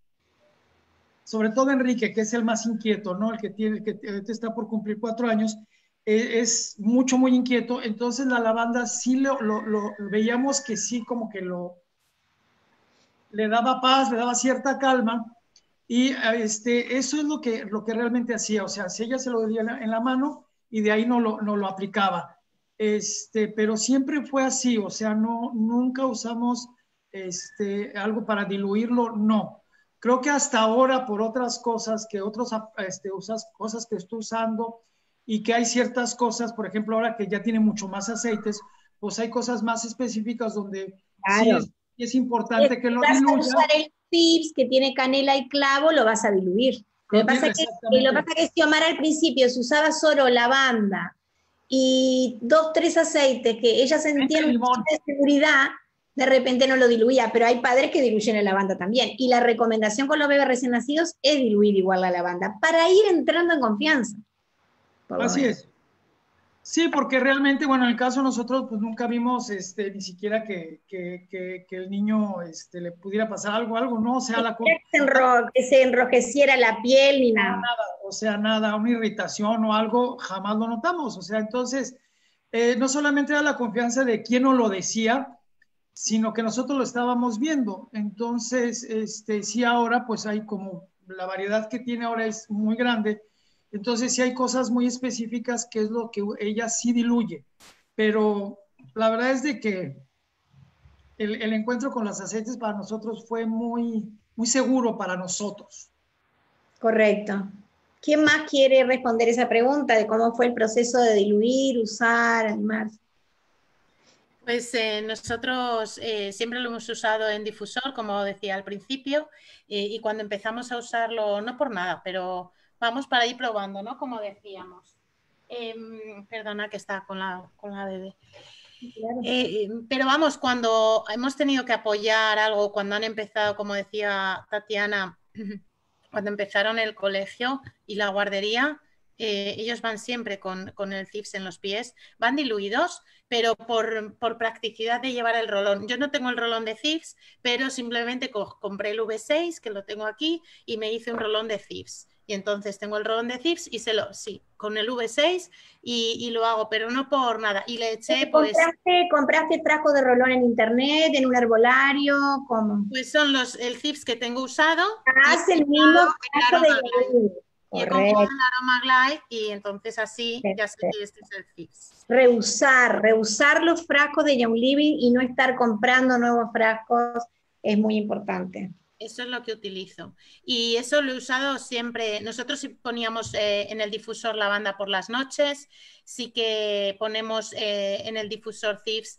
Sobre todo Enrique, que es el más inquieto, ¿no? El que está por cumplir 4 años, es muy inquieto. Entonces la lavanda sí lo veíamos que sí como que le daba paz, le daba cierta calma. Y eso es lo que realmente hacía. O sea, si ella se lo dio en la mano y de ahí no lo aplicaba. Pero siempre fue así. O sea, nunca usamos algo para diluirlo, no. Creo que hasta ahora por otras cosas que cosas que estoy usando y que hay ciertas cosas, por ejemplo, ahora que ya tiene mucho más aceites, pues hay cosas más específicas donde claro. Sí es importante que lo diluya. Si vas a usar el Pips que tiene canela y clavo, lo vas a diluir. Lo que pasa es que Xiomara al principio se usaba solo lavanda y 2, 3 aceites que ella sentía de seguridad, de repente no lo diluía, pero hay padres que diluyen la lavanda también. Y la recomendación con los bebés recién nacidos es diluir igual la lavanda, para ir entrando en confianza. Así es. Sí, porque realmente, bueno, en el caso de nosotros, pues nunca vimos ni siquiera que el niño le pudiera pasar algo, ¿no? O sea, que se enrojeciera la piel ni nada. O sea, nada, una irritación o algo, jamás lo notamos. O sea, entonces, no solamente era la confianza de quién nos lo decía, sino que nosotros lo estábamos viendo. Entonces, sí, ahora, pues hay como la variedad que tiene ahora es muy grande. Entonces sí hay cosas muy específicas que es lo que ella sí diluye, pero la verdad es de que el encuentro con los aceites para nosotros fue muy seguro para nosotros. Correcto. ¿Quién más quiere responder esa pregunta de cómo fue el proceso de diluir, usar, animar? Pues nosotros siempre lo hemos usado en difusor, como decía al principio, y cuando empezamos a usarlo, no por nada, pero vamos para ir probando, ¿no? Como decíamos. Perdona que está con la bebé. Claro. Pero vamos, cuando hemos tenido que apoyar algo, cuando han empezado, como decía Tatiana, cuando empezaron el colegio y la guardería, ellos van siempre con el CIFS en los pies, van diluidos, pero por practicidad de llevar el rolón. Yo no tengo el rolón de CIFS, pero simplemente compré el V6, que lo tengo aquí, y me hice un rolón de CIFS. Y entonces tengo el rolón de CIFS y sí, con el V6 y lo hago, pero no por nada. Y le eché, pues... ¿Compraste frascos de rolón en internet, en un herbolario? ¿Cómo? Pues son el CIFS que tengo usado. Haz el mismo frasco de Yonglibi. Y he comprado el Aroma Glide y entonces así ya sé que este es el CIFS. Reusar los frascos de Yonglibi y no estar comprando nuevos frascos es muy importante. Eso es lo que utilizo. Y eso lo he usado siempre. Nosotros poníamos en el difusor lavanda por las noches, sí que ponemos en el difusor CIFS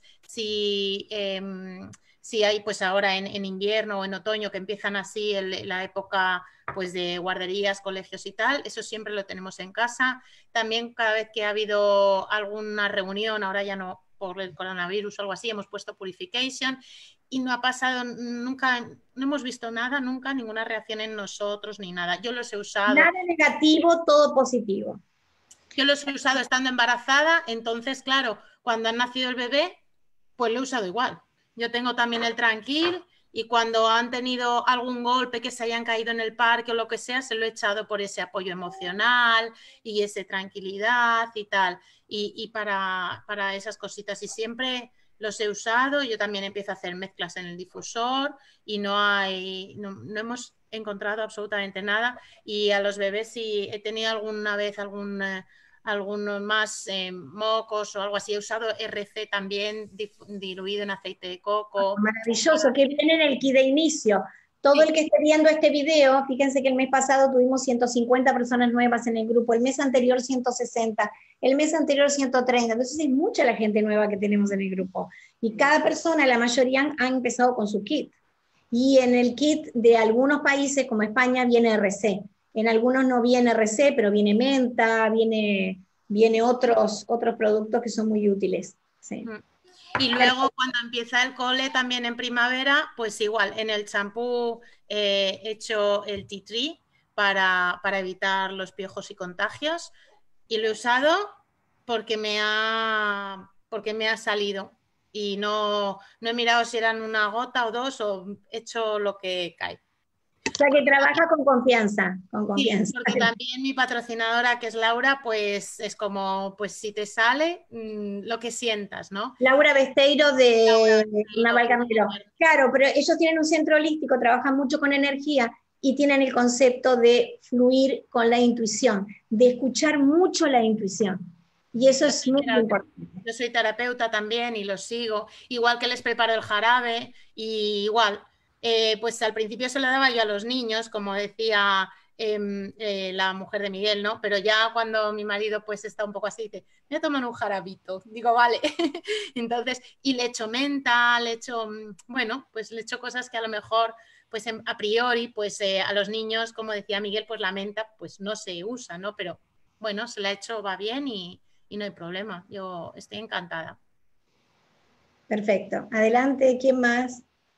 si hay pues ahora en invierno o en otoño que empiezan así la época pues de guarderías, colegios y tal, eso siempre lo tenemos en casa. También cada vez que ha habido alguna reunión, ahora ya no por el coronavirus o algo así, hemos puesto Purification y no ha pasado nunca, no hemos visto nada, nunca, ninguna reacción en nosotros ni nada. Yo los he usado. Nada negativo, todo positivo. Yo los he usado estando embarazada, entonces, claro, cuando ha nacido el bebé, pues lo he usado igual. Yo tengo también el Tranquil y cuando han tenido algún golpe que se hayan caído en el parque o lo que sea, se lo he echado por ese apoyo emocional y esa tranquilidad y tal. Y para esas cositas. Y siempre los he usado. Yo también empiezo a hacer mezclas en el difusor y no hemos encontrado absolutamente nada. Y a los bebés, si he tenido alguna vez algunos más mocos o algo así. He usado RC también diluido en aceite de coco. Maravilloso, que viene en el kit de inicio. Todo el que esté viendo este video, fíjense que el mes pasado tuvimos 150 personas nuevas en el grupo, el mes anterior 160, el mes anterior 130, entonces es mucha la gente nueva que tenemos en el grupo. Y cada persona, la mayoría han empezado con su kit. Y en el kit de algunos países, como España, viene RC. En algunos no viene RC, pero viene menta, viene otros productos que son muy útiles. Sí. Y luego cuando empieza el cole también en primavera, pues igual, en el champú he hecho el tea tree para evitar los piojos y contagios y lo he usado porque me ha salido y no he mirado si eran una gota o dos o he hecho lo que cae. O sea, que trabaja con confianza, Sí, porque también mi patrocinadora, que es Laura, pues es como, pues si te sale, lo que sientas, ¿no? Laura Besteiro de Navalcarnero. Claro, pero ellos tienen un centro holístico, trabajan mucho con energía y tienen el concepto de fluir con la intuición, de escuchar mucho la intuición. Y eso es muy importante. Yo soy terapeuta también y los sigo, igual que les preparo el jarabe, y igual. Pues al principio se lo daba yo a los niños, como decía la mujer de Miguel, ¿no? Pero ya cuando mi marido pues está un poco así, dice, me toman un jarabito. Digo, vale. Entonces, y le echo menta, bueno, pues le echo cosas que a lo mejor, pues a priori, pues a los niños, como decía Miguel, pues la menta pues no se usa, ¿no? Pero bueno, se la he hecho, va bien y no hay problema. Yo estoy encantada. Perfecto. Adelante, ¿quién más?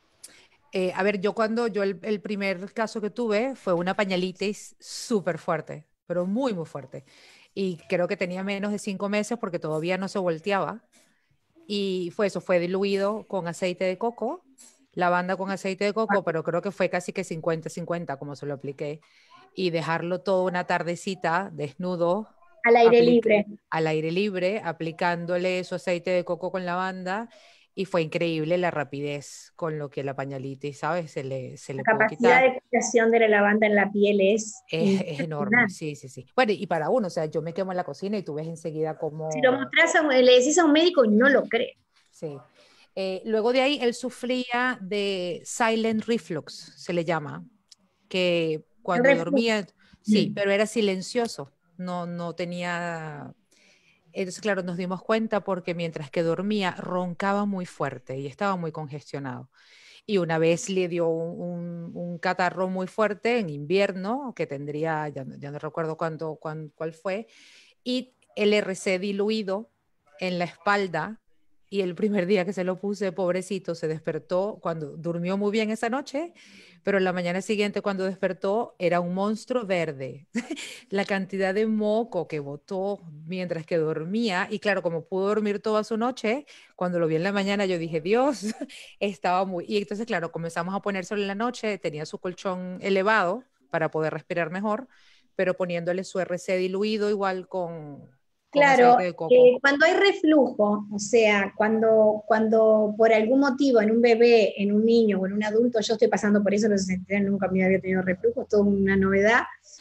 A ver, yo el primer caso que tuve fue una pañalitis súper fuerte, pero muy, muy fuerte. Y creo que tenía menos de 5 meses porque todavía no se volteaba. Y fue diluido con aceite de coco, lavanda con aceite de coco, pero creo que fue casi que 50-50 como se lo apliqué. Y dejarlo toda una tardecita desnudo. Al aire libre. Al aire libre, aplicándole su aceite de coco con lavanda. Y fue increíble la rapidez con lo que la pañalitis, ¿sabes? Se le la capacidad de fijación de la lavanda en la piel es enorme, sí. Bueno, y para uno, o sea, yo me quemo en la cocina y tú ves enseguida cómo... Si lo mostrás, le decís a un médico y no lo cree. Sí. Luego de ahí, él sufría de silent reflux, se le llama, que cuando dormía, sí, pero era silencioso, no tenía... Entonces, claro, nos dimos cuenta porque mientras que dormía roncaba muy fuerte y estaba muy congestionado. Y una vez le dio un catarro muy fuerte en invierno, que tendría, ya no recuerdo cuál fue, y el RC diluido en la espalda Y el primer día que se lo puse, pobrecito, se despertó cuando durmió muy bien esa noche, pero la mañana siguiente cuando despertó era un monstruo verde. La cantidad de moco que botó mientras que dormía, y claro, como pudo dormir toda su noche, cuando lo vi en la mañana yo dije, Dios, estaba muy... Y entonces, claro, comenzamos a ponérselo en la noche, tenía su colchón elevado para poder respirar mejor, pero poniéndole su RC diluido igual con Claro, aceite de coco. cuando hay reflujo, o sea, cuando por algún motivo en un bebé, en un niño o en un adulto, yo estoy pasando por eso, los 63 nunca me había tenido reflujo, es toda una novedad,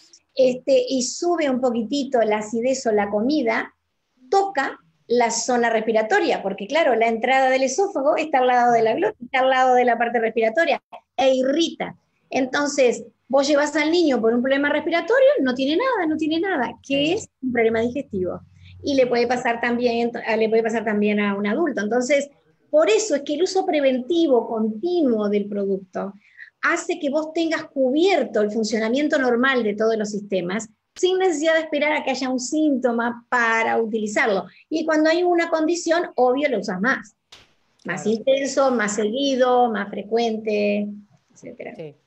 y sube un poquitito la acidez o la comida, toca la zona respiratoria, porque claro, la entrada del esófago está al lado de la glotis, está al lado de la parte respiratoria, e irrita. Entonces, vos llevas al niño por un problema respiratorio, no tiene nada, que es un problema digestivo. Y le puede pasar también a un adulto. Entonces, por eso es que el uso preventivo continuo del producto hace que vos tengas cubierto el funcionamiento normal de todos los sistemas sin necesidad de esperar a que haya un síntoma para utilizarlo. Y cuando hay una condición, obvio lo usas más. Más Claro. intenso, más seguido, más frecuente, etcétera. Sí.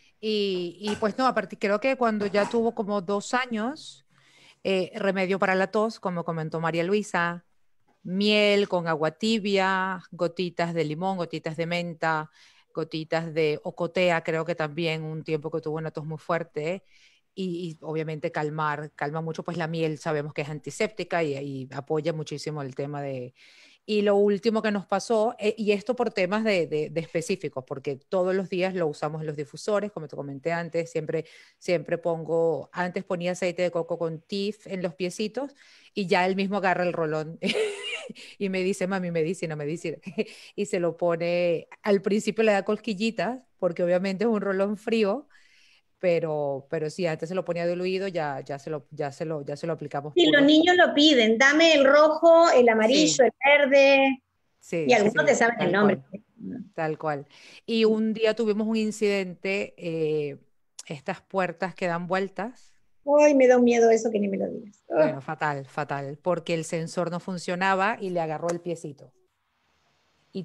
Y pues no, aparte creo que cuando ya tuvo como 2 años, remedio para la tos, como comentó María Luisa, miel con agua tibia, gotitas de limón, gotitas de menta, gotitas de ocotea, creo que también un tiempo que tuvo una tos muy fuerte, y obviamente calma mucho, pues la miel sabemos que es antiséptica y apoya muchísimo el tema de... Y lo último que nos pasó, y esto por temas de específicos, porque todos los días lo usamos en los difusores, como te comenté antes, siempre pongo, antes ponía aceite de coco con TIF en los piecitos y ya él mismo agarra el rolón y me dice, mami, medicina, medicina. Y se lo pone, al principio le da cosquillitas, porque obviamente es un rolón frío, pero sí, antes se lo ponía diluido, ya se lo aplicamos Y los puro. niños lo piden, dame el rojo, el Sí, amarillo, el verde, y sí, algunos te sí, saben el tal nombre. cual, tal cual. Y un día tuvimos un incidente, estas puertas que dan vueltas, Ay, me da un miedo eso que ni me lo digas. bueno, fatal, fatal, porque el sensor no funcionaba y le agarró el piecito. Y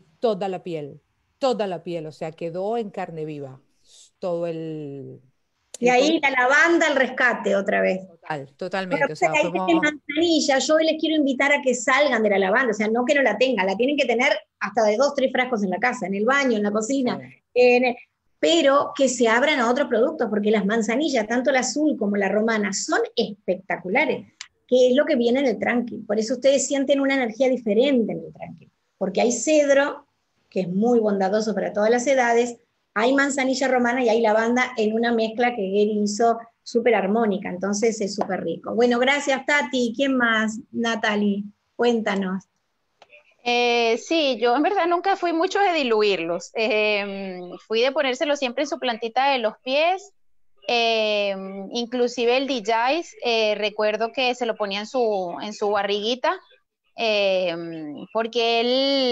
toda la piel, o sea, quedó en carne viva, todo Y el ahí cuerito, la lavanda al rescate otra vez. Bueno, totalmente, o pues sea, ahí tienen fuimos, manzanilla. Yo hoy les quiero invitar a que salgan de la lavanda, o sea, no que no la tengan, la tienen que tener hasta de 2, 3 frascos en la casa, en el baño, en la cocina, sí, pero que se abran a otros productos, porque las manzanillas, tanto la azul como la romana, son espectaculares, que es lo que viene en el tranqui. Por eso ustedes sienten una energía diferente en el tranqui, porque hay cedro, que es muy bondadoso para todas las edades, hay manzanilla romana y hay lavanda en una mezcla que Gary hizo súper armónica, entonces es súper rico. Bueno, gracias Tati. ¿Quién más? Natalie, cuéntanos. Sí, yo en verdad nunca fui mucho de diluirlos. Fui de ponérselo siempre en su plantita de los pies. Inclusive el DJs, recuerdo que se lo ponía en su barriguita, porque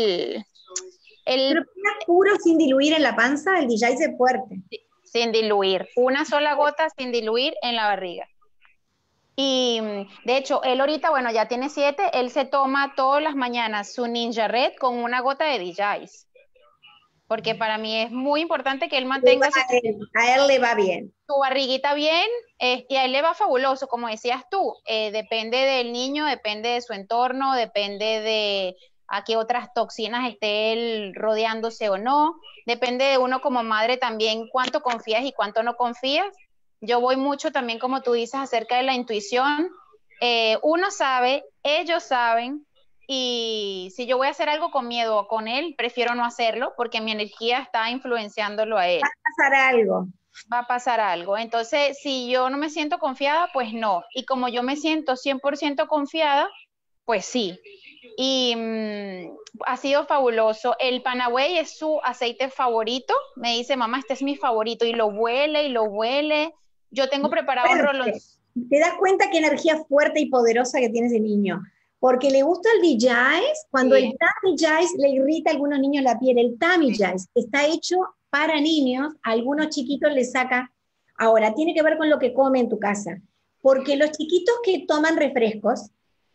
él Pero puro sin diluir en la panza, el DJ es fuerte. sin diluir, una sola gota sin diluir en la barriga. Y de hecho, él ahorita, bueno, ya tiene 7, él se toma todas las mañanas su Ninja Red con una gota de DJs, porque para mí es muy importante que él mantenga A él le va bien. su barriguita bien, y a él le va fabuloso, como decías tú, depende del niño, depende de su entorno, depende de a qué otras toxinas esté él rodeándose o no, depende de uno como madre también cuánto confías y cuánto no confías. Yo voy mucho también, como tú dices, acerca de la intuición. Uno sabe, ellos saben, y si yo voy a hacer algo con miedo con él, prefiero no hacerlo porque mi energía está influenciándolo a él. Va a pasar algo. Va a pasar algo. Entonces, si yo no me siento confiada, pues no. Y como yo me siento 100% confiada, pues sí. Y ha sido fabuloso. El Panaway es su aceite favorito. Me dice, mamá, este es mi favorito. Y lo huele y lo huele. Yo tengo preparado un rolón. Te das cuenta qué energía fuerte y poderosa que tiene ese niño. Porque le gusta el DJs, cuando Sí. el Tummy Jice le irrita a algunos niños la piel. El Tummy Jice está hecho para niños, a algunos chiquitos les saca. Ahora, tiene que ver con lo que come en tu casa. Porque los chiquitos que toman refrescos,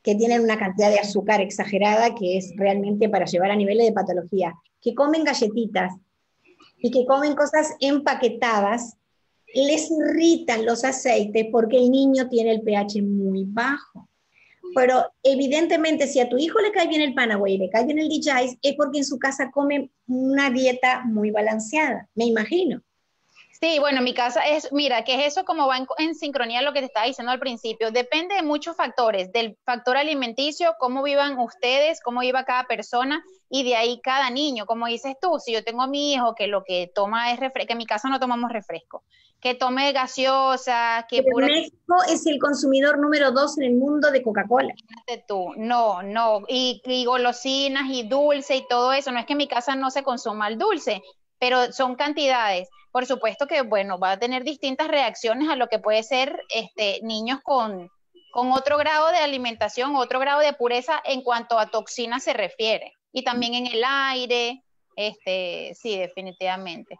que tienen una cantidad de azúcar exagerada que es realmente para llevar a niveles de patología, que comen galletitas y que comen cosas empaquetadas, les irritan los aceites porque el niño tiene el pH muy bajo. Pero evidentemente si a tu hijo le cae bien el Panaway y le cae bien el DJI, es porque en su casa come una dieta muy balanceada, me imagino. Sí, bueno, mi casa es, mira, que es eso como va en sincronía lo que te estaba diciendo al principio. Depende de muchos factores, del factor alimenticio, cómo vivan ustedes, cómo viva cada persona y de ahí cada niño. Como dices tú, si yo tengo a mi hijo que lo que toma es refresco, que en mi casa no tomamos refresco, que tome gaseosa, que Pero pura... México es el consumidor número 2 en el mundo de Coca-Cola. Tú, no, y golosinas y dulce y todo eso, no es que en mi casa no se consuma el dulce, pero son cantidades. Por supuesto que, bueno, va a tener distintas reacciones a lo que puede ser niños con otro grado de alimentación, otro grado de pureza en cuanto a toxinas se refiere. Y también en el aire, sí, definitivamente.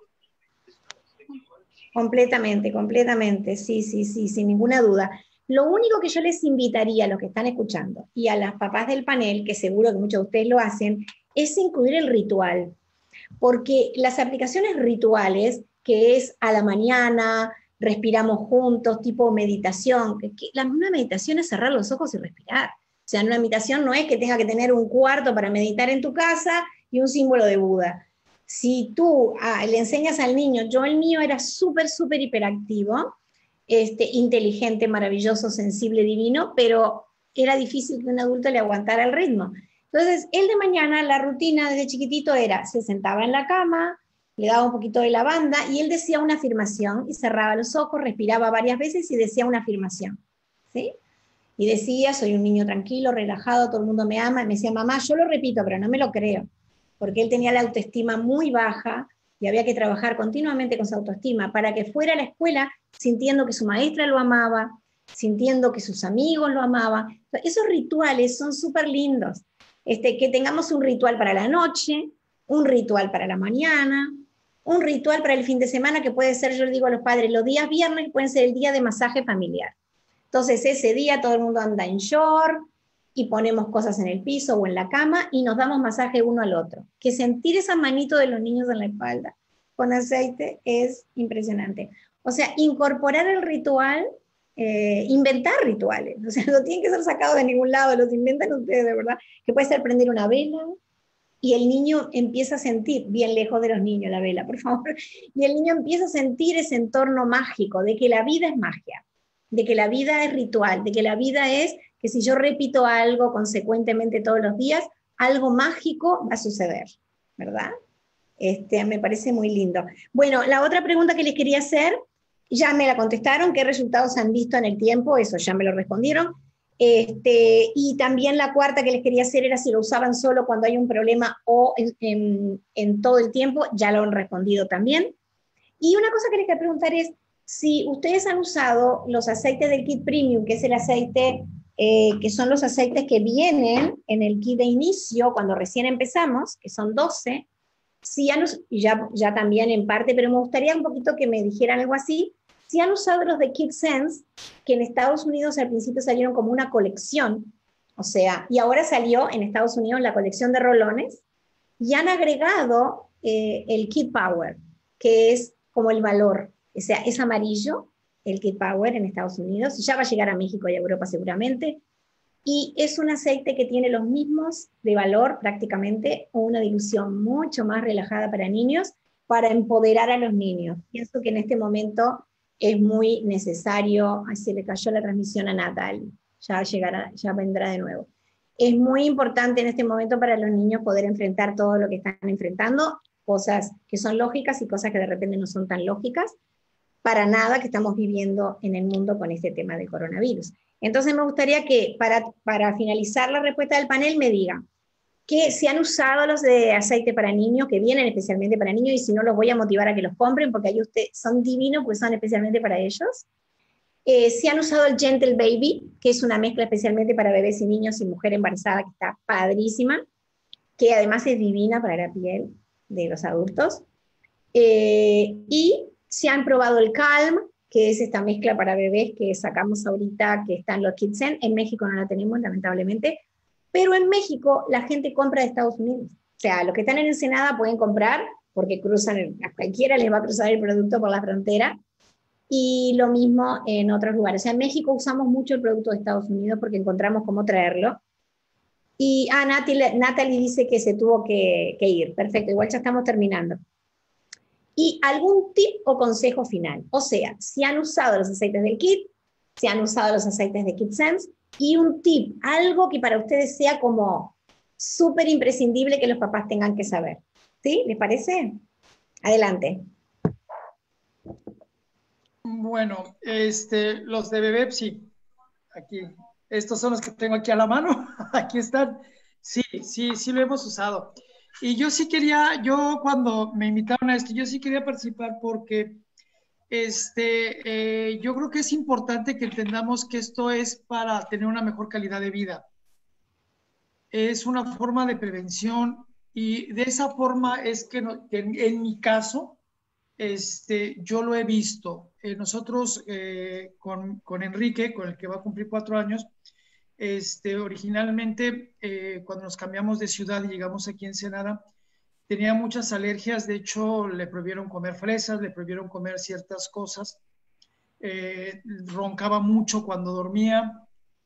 Completamente, completamente, sí, sin ninguna duda. Lo único que yo les invitaría a los que están escuchando y a las papás del panel, que seguro que muchos de ustedes lo hacen, es incluir el ritual. Porque las aplicaciones rituales, que es a la mañana, respiramos juntos, tipo meditación, que la misma meditación es cerrar los ojos y respirar. O sea, una meditación no es que tenga que tener un cuarto para meditar en tu casa y un símbolo de Buda. Si tú le enseñas al niño, yo el mío era súper hiperactivo, inteligente, maravilloso, sensible, divino, pero era difícil que un adulto le aguantara el ritmo. Entonces, él de mañana, la rutina desde chiquitito era, se sentaba en la cama, le daba un poquito de lavanda y él decía una afirmación y cerraba los ojos, respiraba varias veces y decía una afirmación, ¿sí? Y decía, soy un niño tranquilo, relajado, todo el mundo me ama, y me decía, mamá, yo lo repito, pero no me lo creo, porque él tenía la autoestima muy baja y había que trabajar continuamente con su autoestima para que fuera a la escuela sintiendo que su maestra lo amaba, sintiendo que sus amigos lo amaban. Esos rituales son súper lindos. Que tengamos un ritual para la noche, un ritual para la mañana, un ritual para el fin de semana que puede ser, yo le digo a los padres, los días viernes pueden ser el día de masaje familiar. Entonces ese día todo el mundo anda en short y ponemos cosas en el piso o en la cama y nos damos masaje uno al otro. Que sentir esa manito de los niños en la espalda con aceite es impresionante. O sea, incorporar el ritual, inventar rituales, o sea, no tienen que ser sacados de ningún lado, los inventan ustedes, de verdad, que puede ser prender una vela, y el niño empieza a sentir, bien lejos de los niños la vela, por favor, y el niño empieza a sentir ese entorno mágico, de que la vida es magia, de que la vida es ritual, de que la vida es que si yo repito algo consecuentemente todos los días, algo mágico va a suceder, ¿verdad? Me parece muy lindo. Bueno, la otra pregunta que les quería hacer, ya me la contestaron, ¿qué resultados han visto en el tiempo? Eso ya me lo respondieron. Y también la cuarta que les quería hacer era si lo usaban solo cuando hay un problema o en todo el tiempo, ya lo han respondido también. Y una cosa que les quería preguntar es si ustedes han usado los aceites del kit premium, que es el aceite, que son los aceites que vienen en el kit de inicio, cuando recién empezamos, que son 12, si han, ya también en parte, pero me gustaría un poquito que me dijeran algo así, si han usado los de Kid Sense, que en Estados Unidos al principio salieron como una colección, o sea, y ahora salió en Estados Unidos la colección de rolones, y han agregado el Kid Power, que es como el valor, o sea, es amarillo, el Kid Power en Estados Unidos, ya va a llegar a México y a Europa seguramente, y es un aceite que tiene los mismos de valor prácticamente, o una dilución mucho más relajada para niños, para empoderar a los niños. Pienso que en este momento es muy necesario. Ay, se le cayó la transmisión a Natalie, ya llegará, ya vendrá de nuevo. Es muy importante en este momento para los niños poder enfrentar todo lo que están enfrentando, cosas que son lógicas y cosas que de repente no son tan lógicas, para nada que estamos viviendo en el mundo con este tema del coronavirus. Entonces me gustaría que para finalizar la respuesta del panel me digan que si han usado los de aceite para niños, que vienen especialmente para niños, y si no los voy a motivar a que los compren, porque ahí ustedes son divinos, pues son especialmente para ellos. Si han usado el Gentle Baby, que es una mezcla especialmente para bebés y niños y mujer embarazada, que está padrísima, que además es divina para la piel de los adultos. Y si han probado el Calm, que es esta mezcla para bebés que sacamos ahorita, que está en los KidZen. En México no la tenemos, lamentablemente, pero en México la gente compra de Estados Unidos. O sea, los que están en Ensenada pueden comprar, porque a cualquiera les va a cruzar el producto por la frontera, y lo mismo en otros lugares. O sea, en México usamos mucho el producto de Estados Unidos porque encontramos cómo traerlo. Y Natalie dice que se tuvo que ir. Perfecto, igual ya estamos terminando. Y algún tip o consejo final. O sea, si han usado los aceites del kit, si han usado los aceites de KidSense, y un tip, algo que para ustedes sea como súper imprescindible que los papás tengan que saber. ¿Sí? ¿Les parece? Adelante. Bueno, los de bebé, sí. Aquí. Estos son los que tengo aquí a la mano. Aquí están. Sí lo hemos usado. Y yo cuando me invitaron a esto, yo sí quería participar porque yo creo que es importante que entendamos que esto es para tener una mejor calidad de vida. Es una forma de prevención y de esa forma es que en mi caso, yo lo he visto. Nosotros con Enrique, con el que va a cumplir 4 años, originalmente cuando nos cambiamos de ciudad y llegamos aquí en Ensenada, tenía muchas alergias. De hecho, le prohibieron comer fresas, le prohibieron comer ciertas cosas, roncaba mucho cuando dormía,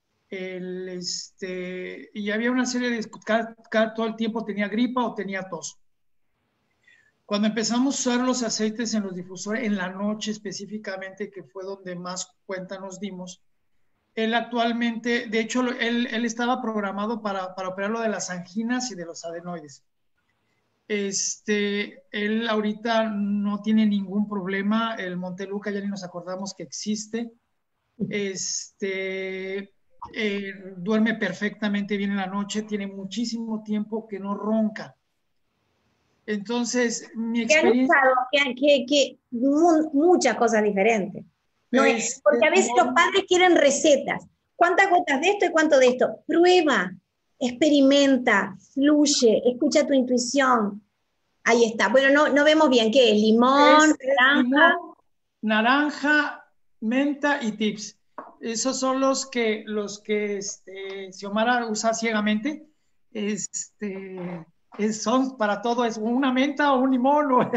y había una serie de, todo el tiempo tenía gripa o tenía tos. Cuando empezamos a usar los aceites en los difusores, en la noche específicamente, que fue donde más cuenta nos dimos, él actualmente, de hecho, él estaba programado para operarlo de las anginas y de los adenoides. Él ahorita no tiene ningún problema, el Monteluca ya ni nos acordamos que existe. Duerme perfectamente bien en la noche, tiene muchísimo tiempo que no ronca. Entonces, mi experiencia... Muchas cosas diferentes. No es, porque a veces los padres quieren recetas. ¿Cuántas gotas de esto y cuánto de esto? Prueba, experimenta, fluye, escucha tu intuición. Ahí está. Bueno, no vemos bien. ¿Qué es? Limón, naranja. Limón, naranja, menta y tips. Esos son los que Xiomara usa ciegamente. Son para todo, es una menta o un limón.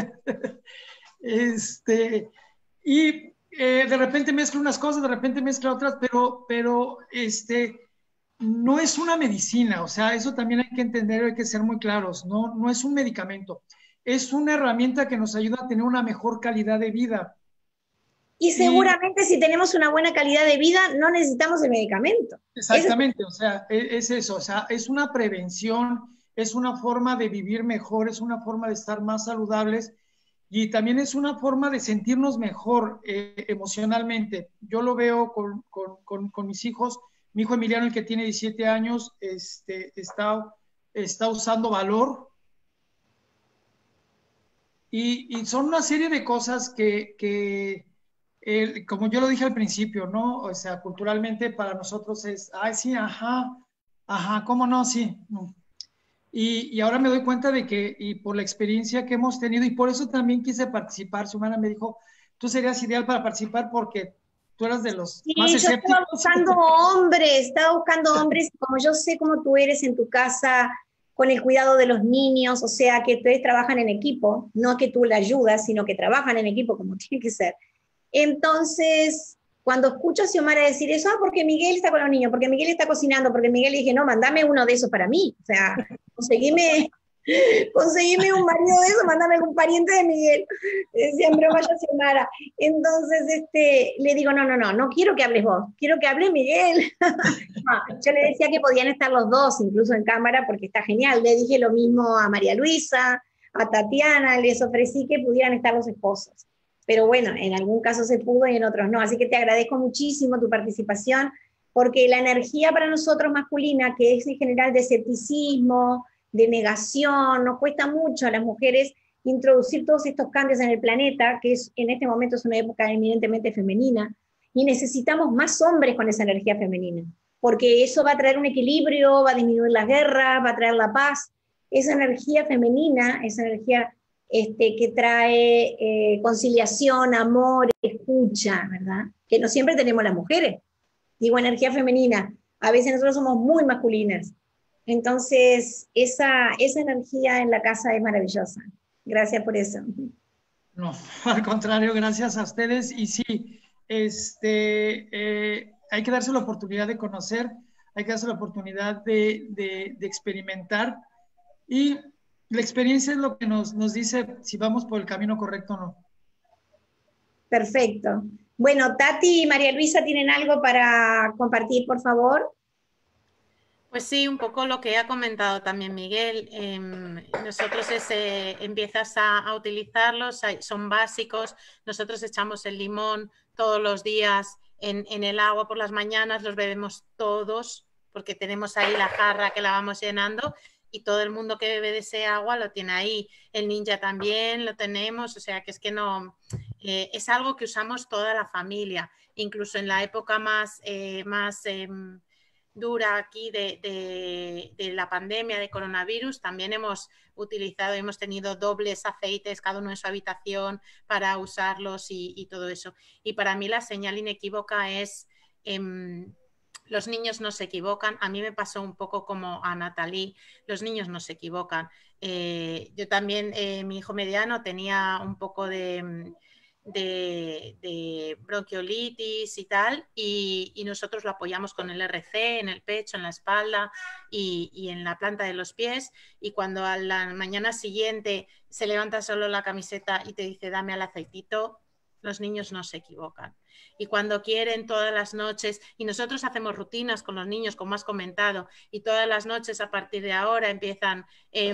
Y de repente mezcla unas cosas, de repente mezcla otras, pero no es una medicina. O sea, eso también hay que entender, hay que ser muy claros. No es un medicamento. Es una herramienta que nos ayuda a tener una mejor calidad de vida. Y seguramente si tenemos una buena calidad de vida, no necesitamos el medicamento. Exactamente, o sea, es eso, o sea, es una prevención, es una forma de vivir mejor, es una forma de estar más saludables y también es una forma de sentirnos mejor emocionalmente. Yo lo veo con mis hijos. Mi hijo Emiliano, el que tiene 17 años, está usando Valor. Y son una serie de cosas que como yo lo dije al principio, ¿no? O sea, culturalmente para nosotros es, ay, sí, ajá, ¿cómo no? Sí. Y ahora me doy cuenta de que, y por la experiencia que hemos tenido, y por eso también quise participar. Xiomara me dijo, tú serías ideal para participar porque tú eras de los más escépticos. Yo estaba buscando hombres, como yo sé cómo tú eres en tu casa, con el cuidado de los niños, o sea, que ustedes trabajan en equipo, no que tú le ayudas, sino que trabajan en equipo como tiene que ser. Entonces, cuando escucho a Xiomara decir eso, porque Miguel está con los niños, porque Miguel está cocinando, porque Miguel, le dije, no, mandame uno de esos para mí, o sea, conseguime un marido de esos, mandame algún pariente de Miguel, decía en broma yo Xiomara. Entonces, le digo, no quiero que hables vos, quiero que hable Miguel. Yo le decía que podían estar los dos, incluso en cámara, porque está genial. Le dije lo mismo a María Luisa, a Tatiana, les ofrecí que pudieran estar los esposos. Pero bueno, en algún caso se pudo y en otros no. Así que te agradezco muchísimo tu participación, porque la energía para nosotros masculina, que es en general de escepticismo, de negación, nos cuesta mucho a las mujeres introducir todos estos cambios en el planeta, que en este momento es una época eminentemente femenina, y necesitamos más hombres con esa energía femenina, porque eso va a traer un equilibrio, va a disminuir las guerras, va a traer la paz. Esa energía femenina, esa energía que trae conciliación, amor, escucha, ¿verdad? Que no siempre tenemos las mujeres. Digo, energía femenina. A veces nosotros somos muy masculinas. Entonces, esa energía en la casa es maravillosa. Gracias por eso. No, al contrario, gracias a ustedes. Y sí, hay que darse la oportunidad de conocer, hay que darse la oportunidad de experimentar. Y la experiencia es lo que nos dice si vamos por el camino correcto o no. Perfecto. Bueno, Tati y María Luisa, ¿tienen algo para compartir, por favor? Pues sí, un poco lo que ha comentado también Miguel. Nosotros empiezas a utilizarlos, son básicos. Nosotros echamos el limón todos los días en el agua por las mañanas, los bebemos todos porque tenemos ahí la jarra que la vamos llenando y todo el mundo que bebe de ese agua lo tiene ahí. El ninja también lo tenemos, o sea que es que no, es algo que usamos toda la familia, incluso en la época más dura aquí de la pandemia de coronavirus, también hemos utilizado, hemos tenido dobles aceites, cada uno en su habitación para usarlos y todo eso. Y para mí la señal inequívoca es, los niños no se equivocan. A mí me pasó un poco como a Natalie, los niños no se equivocan. Yo también, mi hijo mediano tenía un poco de bronquiolitis y tal, y nosotros lo apoyamos con el RC en el pecho, en la espalda y en la planta de los pies, y cuando a la mañana siguiente se levanta solo la camiseta y te dice dame al aceitito, los niños no se equivocan. Y cuando quieren todas las noches, y nosotros hacemos rutinas con los niños, como has comentado, y todas las noches a partir de ahora empiezan,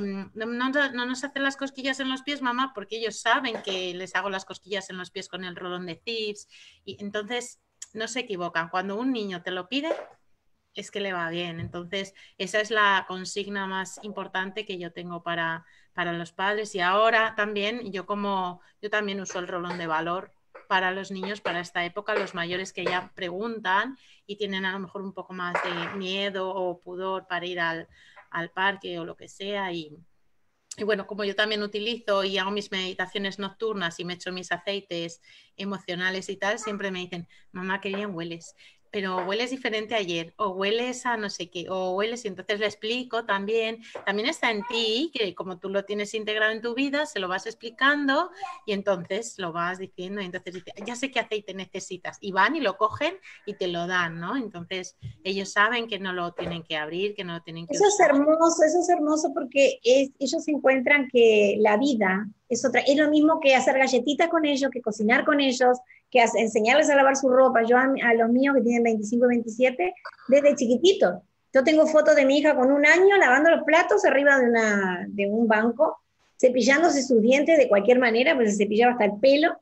no nos hacen las cosquillas en los pies, mamá, porque ellos saben que les hago las cosquillas en los pies con el rolón de Thieves, y entonces no se equivocan. Cuando un niño te lo pide, es que le va bien. Entonces, esa es la consigna más importante que yo tengo para los padres. Y ahora también, yo también uso el rolón de valor para los niños, para esta época, los mayores que ya preguntan y tienen a lo mejor un poco más de miedo o pudor para ir al parque o lo que sea. Y bueno, como yo también utilizo y hago mis meditaciones nocturnas y me echo mis aceites emocionales y tal, siempre me dicen, mamá, qué bien hueles, pero hueles diferente ayer, o hueles a no sé qué, o hueles, y entonces le explico también está en ti, que como tú lo tienes integrado en tu vida, se lo vas explicando y entonces lo vas diciendo, y entonces dice, ya sé qué aceite necesitas, y van y lo cogen y te lo dan, ¿no? Entonces ellos saben que no lo tienen que abrir, que no lo tienen que usar. Eso es hermoso porque ellos encuentran que la vida es lo mismo que hacer galletitas con ellos, que cocinar con ellos, que enseñarles a lavar su ropa. Yo a los míos que tienen 25 y 27, desde chiquititos. Yo tengo fotos de mi hija con 1 año lavando los platos arriba de un banco, cepillándose sus dientes de cualquier manera, pues se cepillaba hasta el pelo,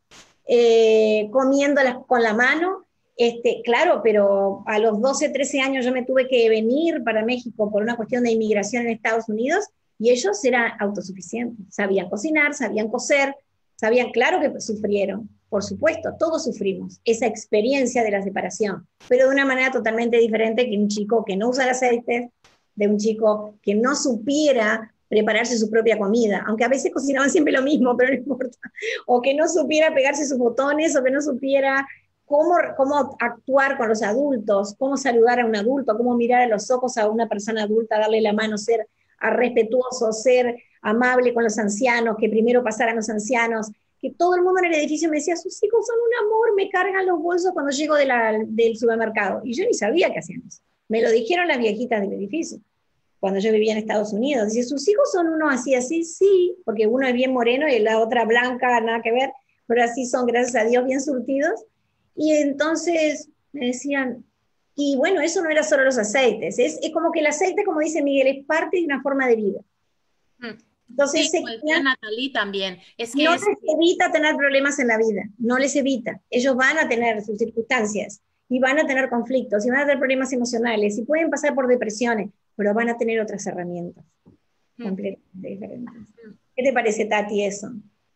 comiéndolas con la mano. Claro, pero a los 12, 13 años yo me tuve que venir para México por una cuestión de inmigración en Estados Unidos, y ellos eran autosuficientes, sabían cocinar, sabían coser, sabían, claro que sufrieron, por supuesto, todos sufrimos esa experiencia de la separación, pero de una manera totalmente diferente que un chico que no usa el aceite, de un chico que no supiera prepararse su propia comida, aunque a veces cocinaban siempre lo mismo, pero no importa, o que no supiera pegarse sus botones, o que no supiera cómo actuar con los adultos, cómo saludar a un adulto, cómo mirar a los ojos a una persona adulta, darle la mano, ser respetuoso, ser amable con los ancianos, que primero pasaran los ancianos, que todo el mundo en el edificio me decía, sus hijos son un amor, me cargan los bolsos cuando llego del supermercado. Y yo ni sabía que hacían eso. Me lo dijeron las viejitas del edificio, cuando yo vivía en Estados Unidos. Dice, sus hijos son uno así, sí, porque uno es bien moreno y la otra blanca, nada que ver, pero así son, gracias a Dios, bien surtidos. Y entonces me decían, y bueno, eso no era solo los aceites, es como que el aceite, como dice Miguel, es parte de una forma de vida. Entonces, sí, Natalie también. No les evita tener problemas en la vida, no les evita. Ellos van a tener sus circunstancias, y van a tener conflictos, y van a tener problemas emocionales, y pueden pasar por depresiones, pero van a tener otras herramientas completamente diferentes. ¿Qué te parece, Tati, eso?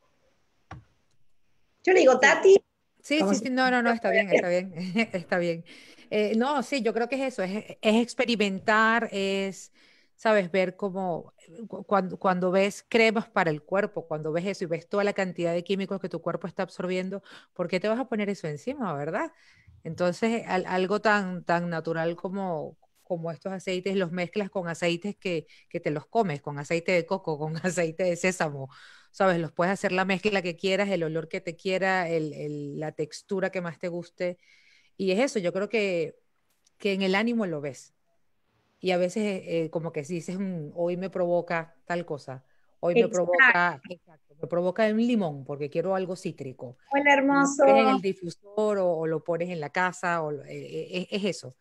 Yo le digo, Tati... Sí, no, está bien, está bien. No, sí, yo creo que es eso, es experimentar, es ¿sabes? Ver cómo, cuando ves cremas para el cuerpo, cuando ves eso y ves toda la cantidad de químicos que tu cuerpo está absorbiendo, ¿por qué te vas a poner eso encima, verdad? Entonces, algo tan natural como estos aceites, los mezclas con aceites que te los comes, con aceite de coco, con aceite de sésamo, ¿sabes? Los puedes hacer la mezcla que quieras, el olor que te quiera, la textura que más te guste. Y es eso, yo creo que en el ánimo lo ves. Y a veces como que si dices, hoy me provoca tal cosa, hoy me Exacto. provoca, exacto, me provoca un limón porque quiero algo cítrico. Hola, Y lo pones en hermoso. el difusor o lo pones en la casa, es eso.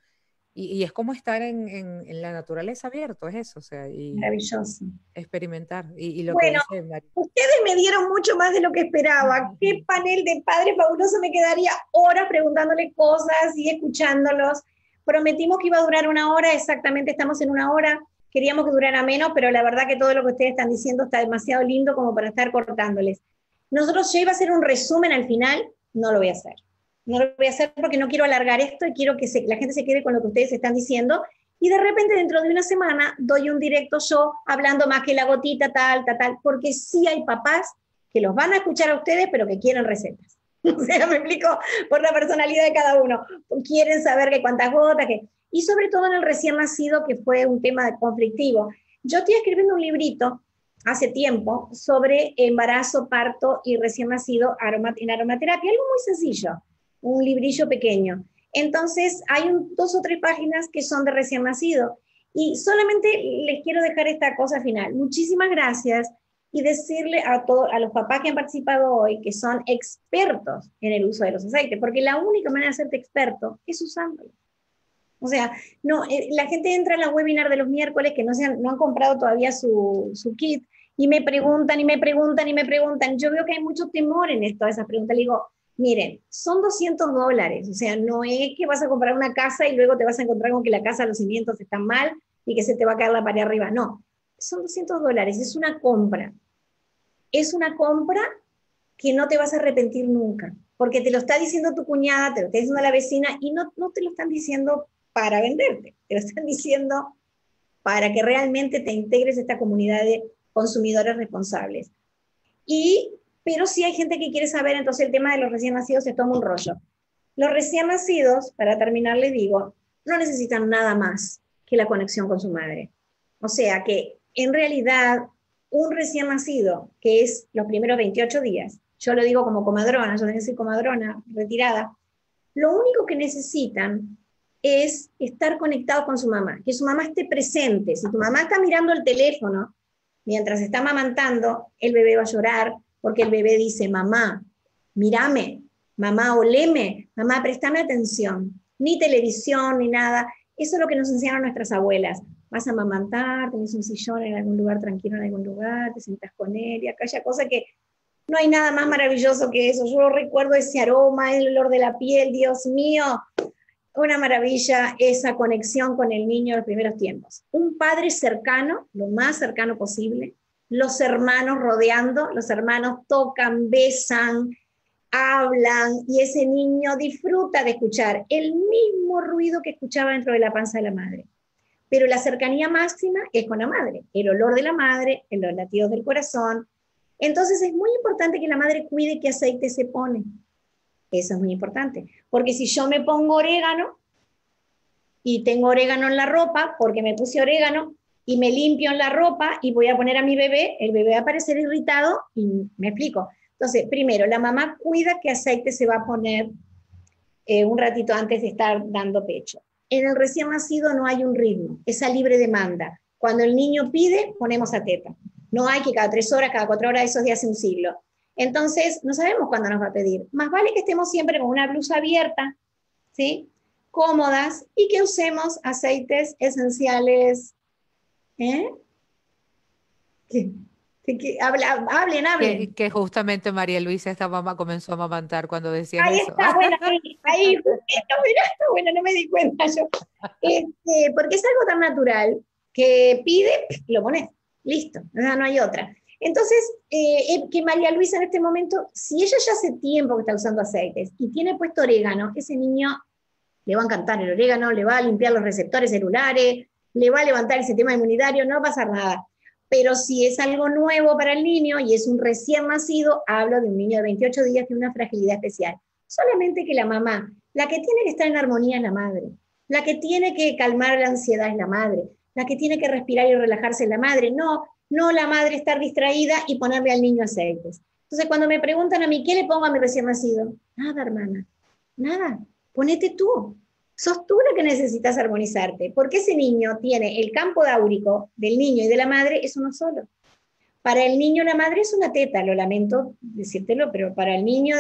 Y es como estar en la naturaleza abierto, es eso, o sea, y Maravilloso. experimentar. Y lo que Bueno, dice Mari. ustedes me dieron mucho más de lo que esperaba. Qué panel de padres fabuloso, me quedaría horas preguntándole cosas y escuchándolos. Prometimos que iba a durar una hora, exactamente estamos en una hora. Queríamos que durara menos, pero la verdad que todo lo que ustedes están diciendo está demasiado lindo como para estar cortándoles. Nosotros, yo iba a hacer un resumen al final, no lo voy a hacer. No lo voy a hacer porque no quiero alargar esto y quiero que la gente se quede con lo que ustedes están diciendo. Y de repente dentro de una semana doy un directo yo hablando más que la gotita, tal, porque sí hay papás que los van a escuchar a ustedes, pero que quieren recetas. O sea, me explico por la personalidad de cada uno. Quieren saber que cuántas gotas, que... Y sobre todo en el recién nacido, que fue un tema conflictivo. Yo estoy escribiendo un librito hace tiempo sobre embarazo, parto y recién nacido en aromaterapia, algo muy sencillo, un librillo pequeño. Entonces, hay 2 o 3 páginas que son de recién nacido. Y solamente les quiero dejar esta cosa final. Muchísimas gracias y decirle a los papás que han participado hoy que son expertos en el uso de los aceites, porque la única manera de hacerte experto es usándolos. O sea, no, la gente entra en la webinar de los miércoles que no han comprado todavía su kit y me preguntan y me preguntan y me preguntan. Yo veo que hay mucho temor en esto, esas preguntas. Le digo, miren, son $200, o sea, no es que vas a comprar una casa y luego te vas a encontrar con que la casa, los cimientos están mal y que se te va a caer la pared arriba. No, son $200, es una compra. Es una compra que no te vas a arrepentir nunca, porque te lo está diciendo tu cuñada, te lo está diciendo la vecina y no te lo están diciendo para venderte, te lo están diciendo para que realmente te integres a esta comunidad de consumidores responsables. Pero sí hay gente que quiere saber, entonces el tema de los recién nacidos se toma un rollo. Los recién nacidos, para terminar les digo, no necesitan nada más que la conexión con su madre. O sea que en realidad un recién nacido, que es los primeros 28 días, yo lo digo como comadrona, yo tengo que ser comadrona retirada, lo único que necesitan es estar conectados con su mamá, que su mamá esté presente. Si tu mamá está mirando el teléfono mientras está amamantando, el bebé va a llorar porque el bebé dice, mamá, mírame, mamá, oleme, mamá, préstame atención. Ni televisión, ni nada. Eso es lo que nos enseñaron nuestras abuelas. Vas a amamantar, tenés un sillón en algún lugar tranquilo, en algún lugar, te sentás con él y aquella cosa que no hay nada más maravilloso que eso. Yo recuerdo ese aroma, el olor de la piel, Dios mío, una maravilla esa conexión con el niño en los primeros tiempos. Un padre cercano, lo más cercano posible, los hermanos rodeando, los hermanos tocan, besan, hablan, y ese niño disfruta de escuchar el mismo ruido que escuchaba dentro de la panza de la madre. Pero la cercanía máxima es con la madre, el olor de la madre, los latidos del corazón. Entonces es muy importante que la madre cuide qué aceite se pone. Eso es muy importante, porque si yo me pongo orégano y tengo orégano en la ropa, porque me puse orégano y me limpio en la ropa y voy a poner a mi bebé, el bebé va a parecer irritado y me explico. Entonces, primero, la mamá cuida qué aceite se va a poner un ratito antes de estar dando pecho. En el recién nacido no hay un ritmo, es a libre demanda. Cuando el niño pide, ponemos a teta. No hay que cada 3 horas, cada 4 horas, esos días hace un siglo. Entonces, no sabemos cuándo nos va a pedir. Más vale que estemos siempre con una blusa abierta, ¿sí? Cómodas, y que usemos aceites esenciales. ¿Eh? Hablen. Que justamente María Luisa, esta mamá, comenzó a amamantar cuando decías Ahí eso. está, bueno, ahí justito, mirá, bueno, no me di cuenta yo. Porque es algo tan natural que pide, lo pones, listo, no hay otra. Entonces, que María Luisa en este momento, si ella ya hace tiempo que está usando aceites y tiene puesto orégano, ese niño le va a encantar el orégano, le va a limpiar los receptores celulares, le va a levantar el sistema inmunitario, no va a pasar nada. Pero si es algo nuevo para el niño y es un recién nacido, hablo de un niño de 28 días que tiene una fragilidad especial. Solamente que la mamá, la que tiene que estar en armonía es la madre, la que tiene que calmar la ansiedad es la madre, la que tiene que respirar y relajarse es la madre, no la madre estar distraída y ponerle al niño aceites. Entonces cuando me preguntan a mí, ¿qué le pongo a mi recién nacido? Nada, hermana, nada, ponete tú. Sos tú la que necesitas armonizarte, porque ese niño tiene el campo áurico del niño y de la madre es uno solo. Para el niño la madre es una teta, lo lamento decírtelo, pero para el niño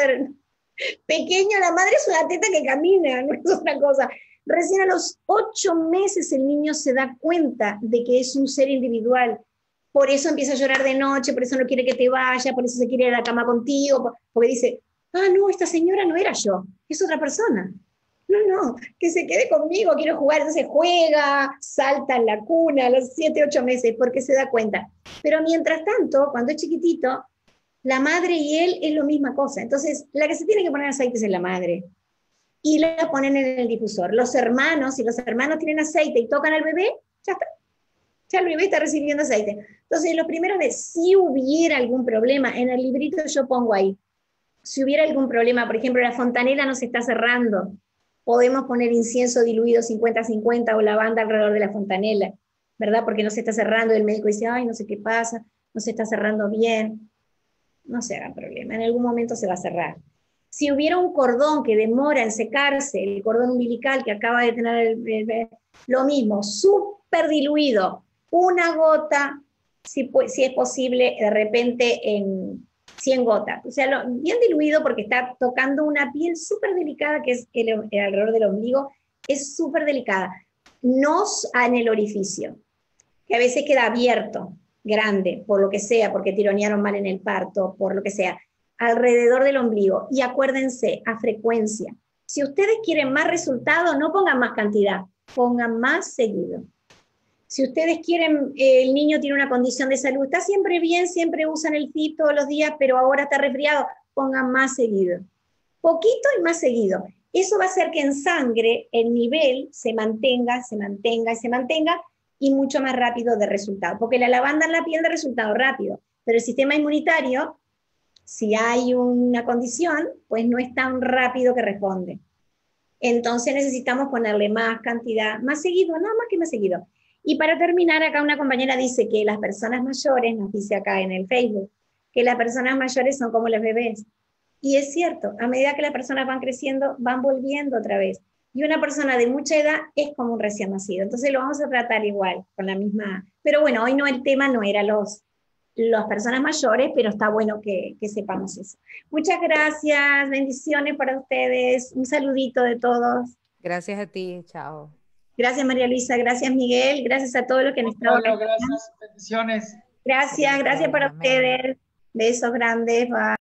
pequeño la madre es una teta que camina, no es otra cosa. Recién a los 8 meses el niño se da cuenta de que es un ser individual. Por eso empieza a llorar de noche, por eso no quiere que te vaya, por eso se quiere ir a la cama contigo, porque dice, no, esta señora no era yo, es otra persona. No, que se quede conmigo, quiero jugar. Entonces juega, salta en la cuna a los 7, 8 meses, porque se da cuenta. Pero mientras tanto, cuando es chiquitito, la madre y él es la misma cosa. Entonces, la que se tiene que poner aceites es la madre. Y la ponen en el difusor. Los hermanos, si los hermanos tienen aceite y tocan al bebé, ya está. Ya el bebé está recibiendo aceite. Entonces, lo primero es, si hubiera algún problema, en el librito yo pongo ahí, si hubiera algún problema, por ejemplo, la fontanela no se está cerrando, podemos poner incienso diluido 50-50 o lavanda alrededor de la fontanela, ¿verdad? Porque no se está cerrando y el médico dice, ay, no sé qué pasa, no se está cerrando bien. No se hagan problema, en algún momento se va a cerrar. Si hubiera un cordón que demora en secarse, el cordón umbilical que acaba de tener lo mismo, súper diluido, una gota, si es posible, de repente en 100 gotas. O sea, bien diluido porque está tocando una piel súper delicada que es el alrededor del ombligo, es súper delicada. No en el orificio, que a veces queda abierto, grande, por lo que sea, porque tironearon mal en el parto, por lo que sea, alrededor del ombligo. Y acuérdense, a frecuencia. Si ustedes quieren más resultado, no pongan más cantidad, pongan más seguido. Si ustedes quieren, el niño tiene una condición de salud, está siempre bien, siempre usan el FIP todos los días, pero ahora está resfriado, pongan más seguido. Poquito y más seguido. Eso va a hacer que en sangre el nivel se mantenga y mucho más rápido de resultado. Porque la lavanda en la piel da resultado rápido, pero el sistema inmunitario, si hay una condición, pues no es tan rápido que responde. Entonces necesitamos ponerle más cantidad, más seguido, nada más que más seguido. Y para terminar, acá una compañera dice que las personas mayores, nos dice acá en el Facebook, que las personas mayores son como los bebés. Y es cierto, a medida que las personas van creciendo, van volviendo otra vez. Y una persona de mucha edad es como un recién nacido. Entonces lo vamos a tratar igual, con la misma... Pero bueno, hoy no, el tema no era las personas mayores, pero está bueno que sepamos eso. Muchas gracias, bendiciones para ustedes, un saludito de todos. Gracias a ti, chao. Gracias María Luisa, gracias Miguel, gracias a todos los que han estado acá. Gracias, bendiciones. Gracias para ustedes. Besos grandes, bye.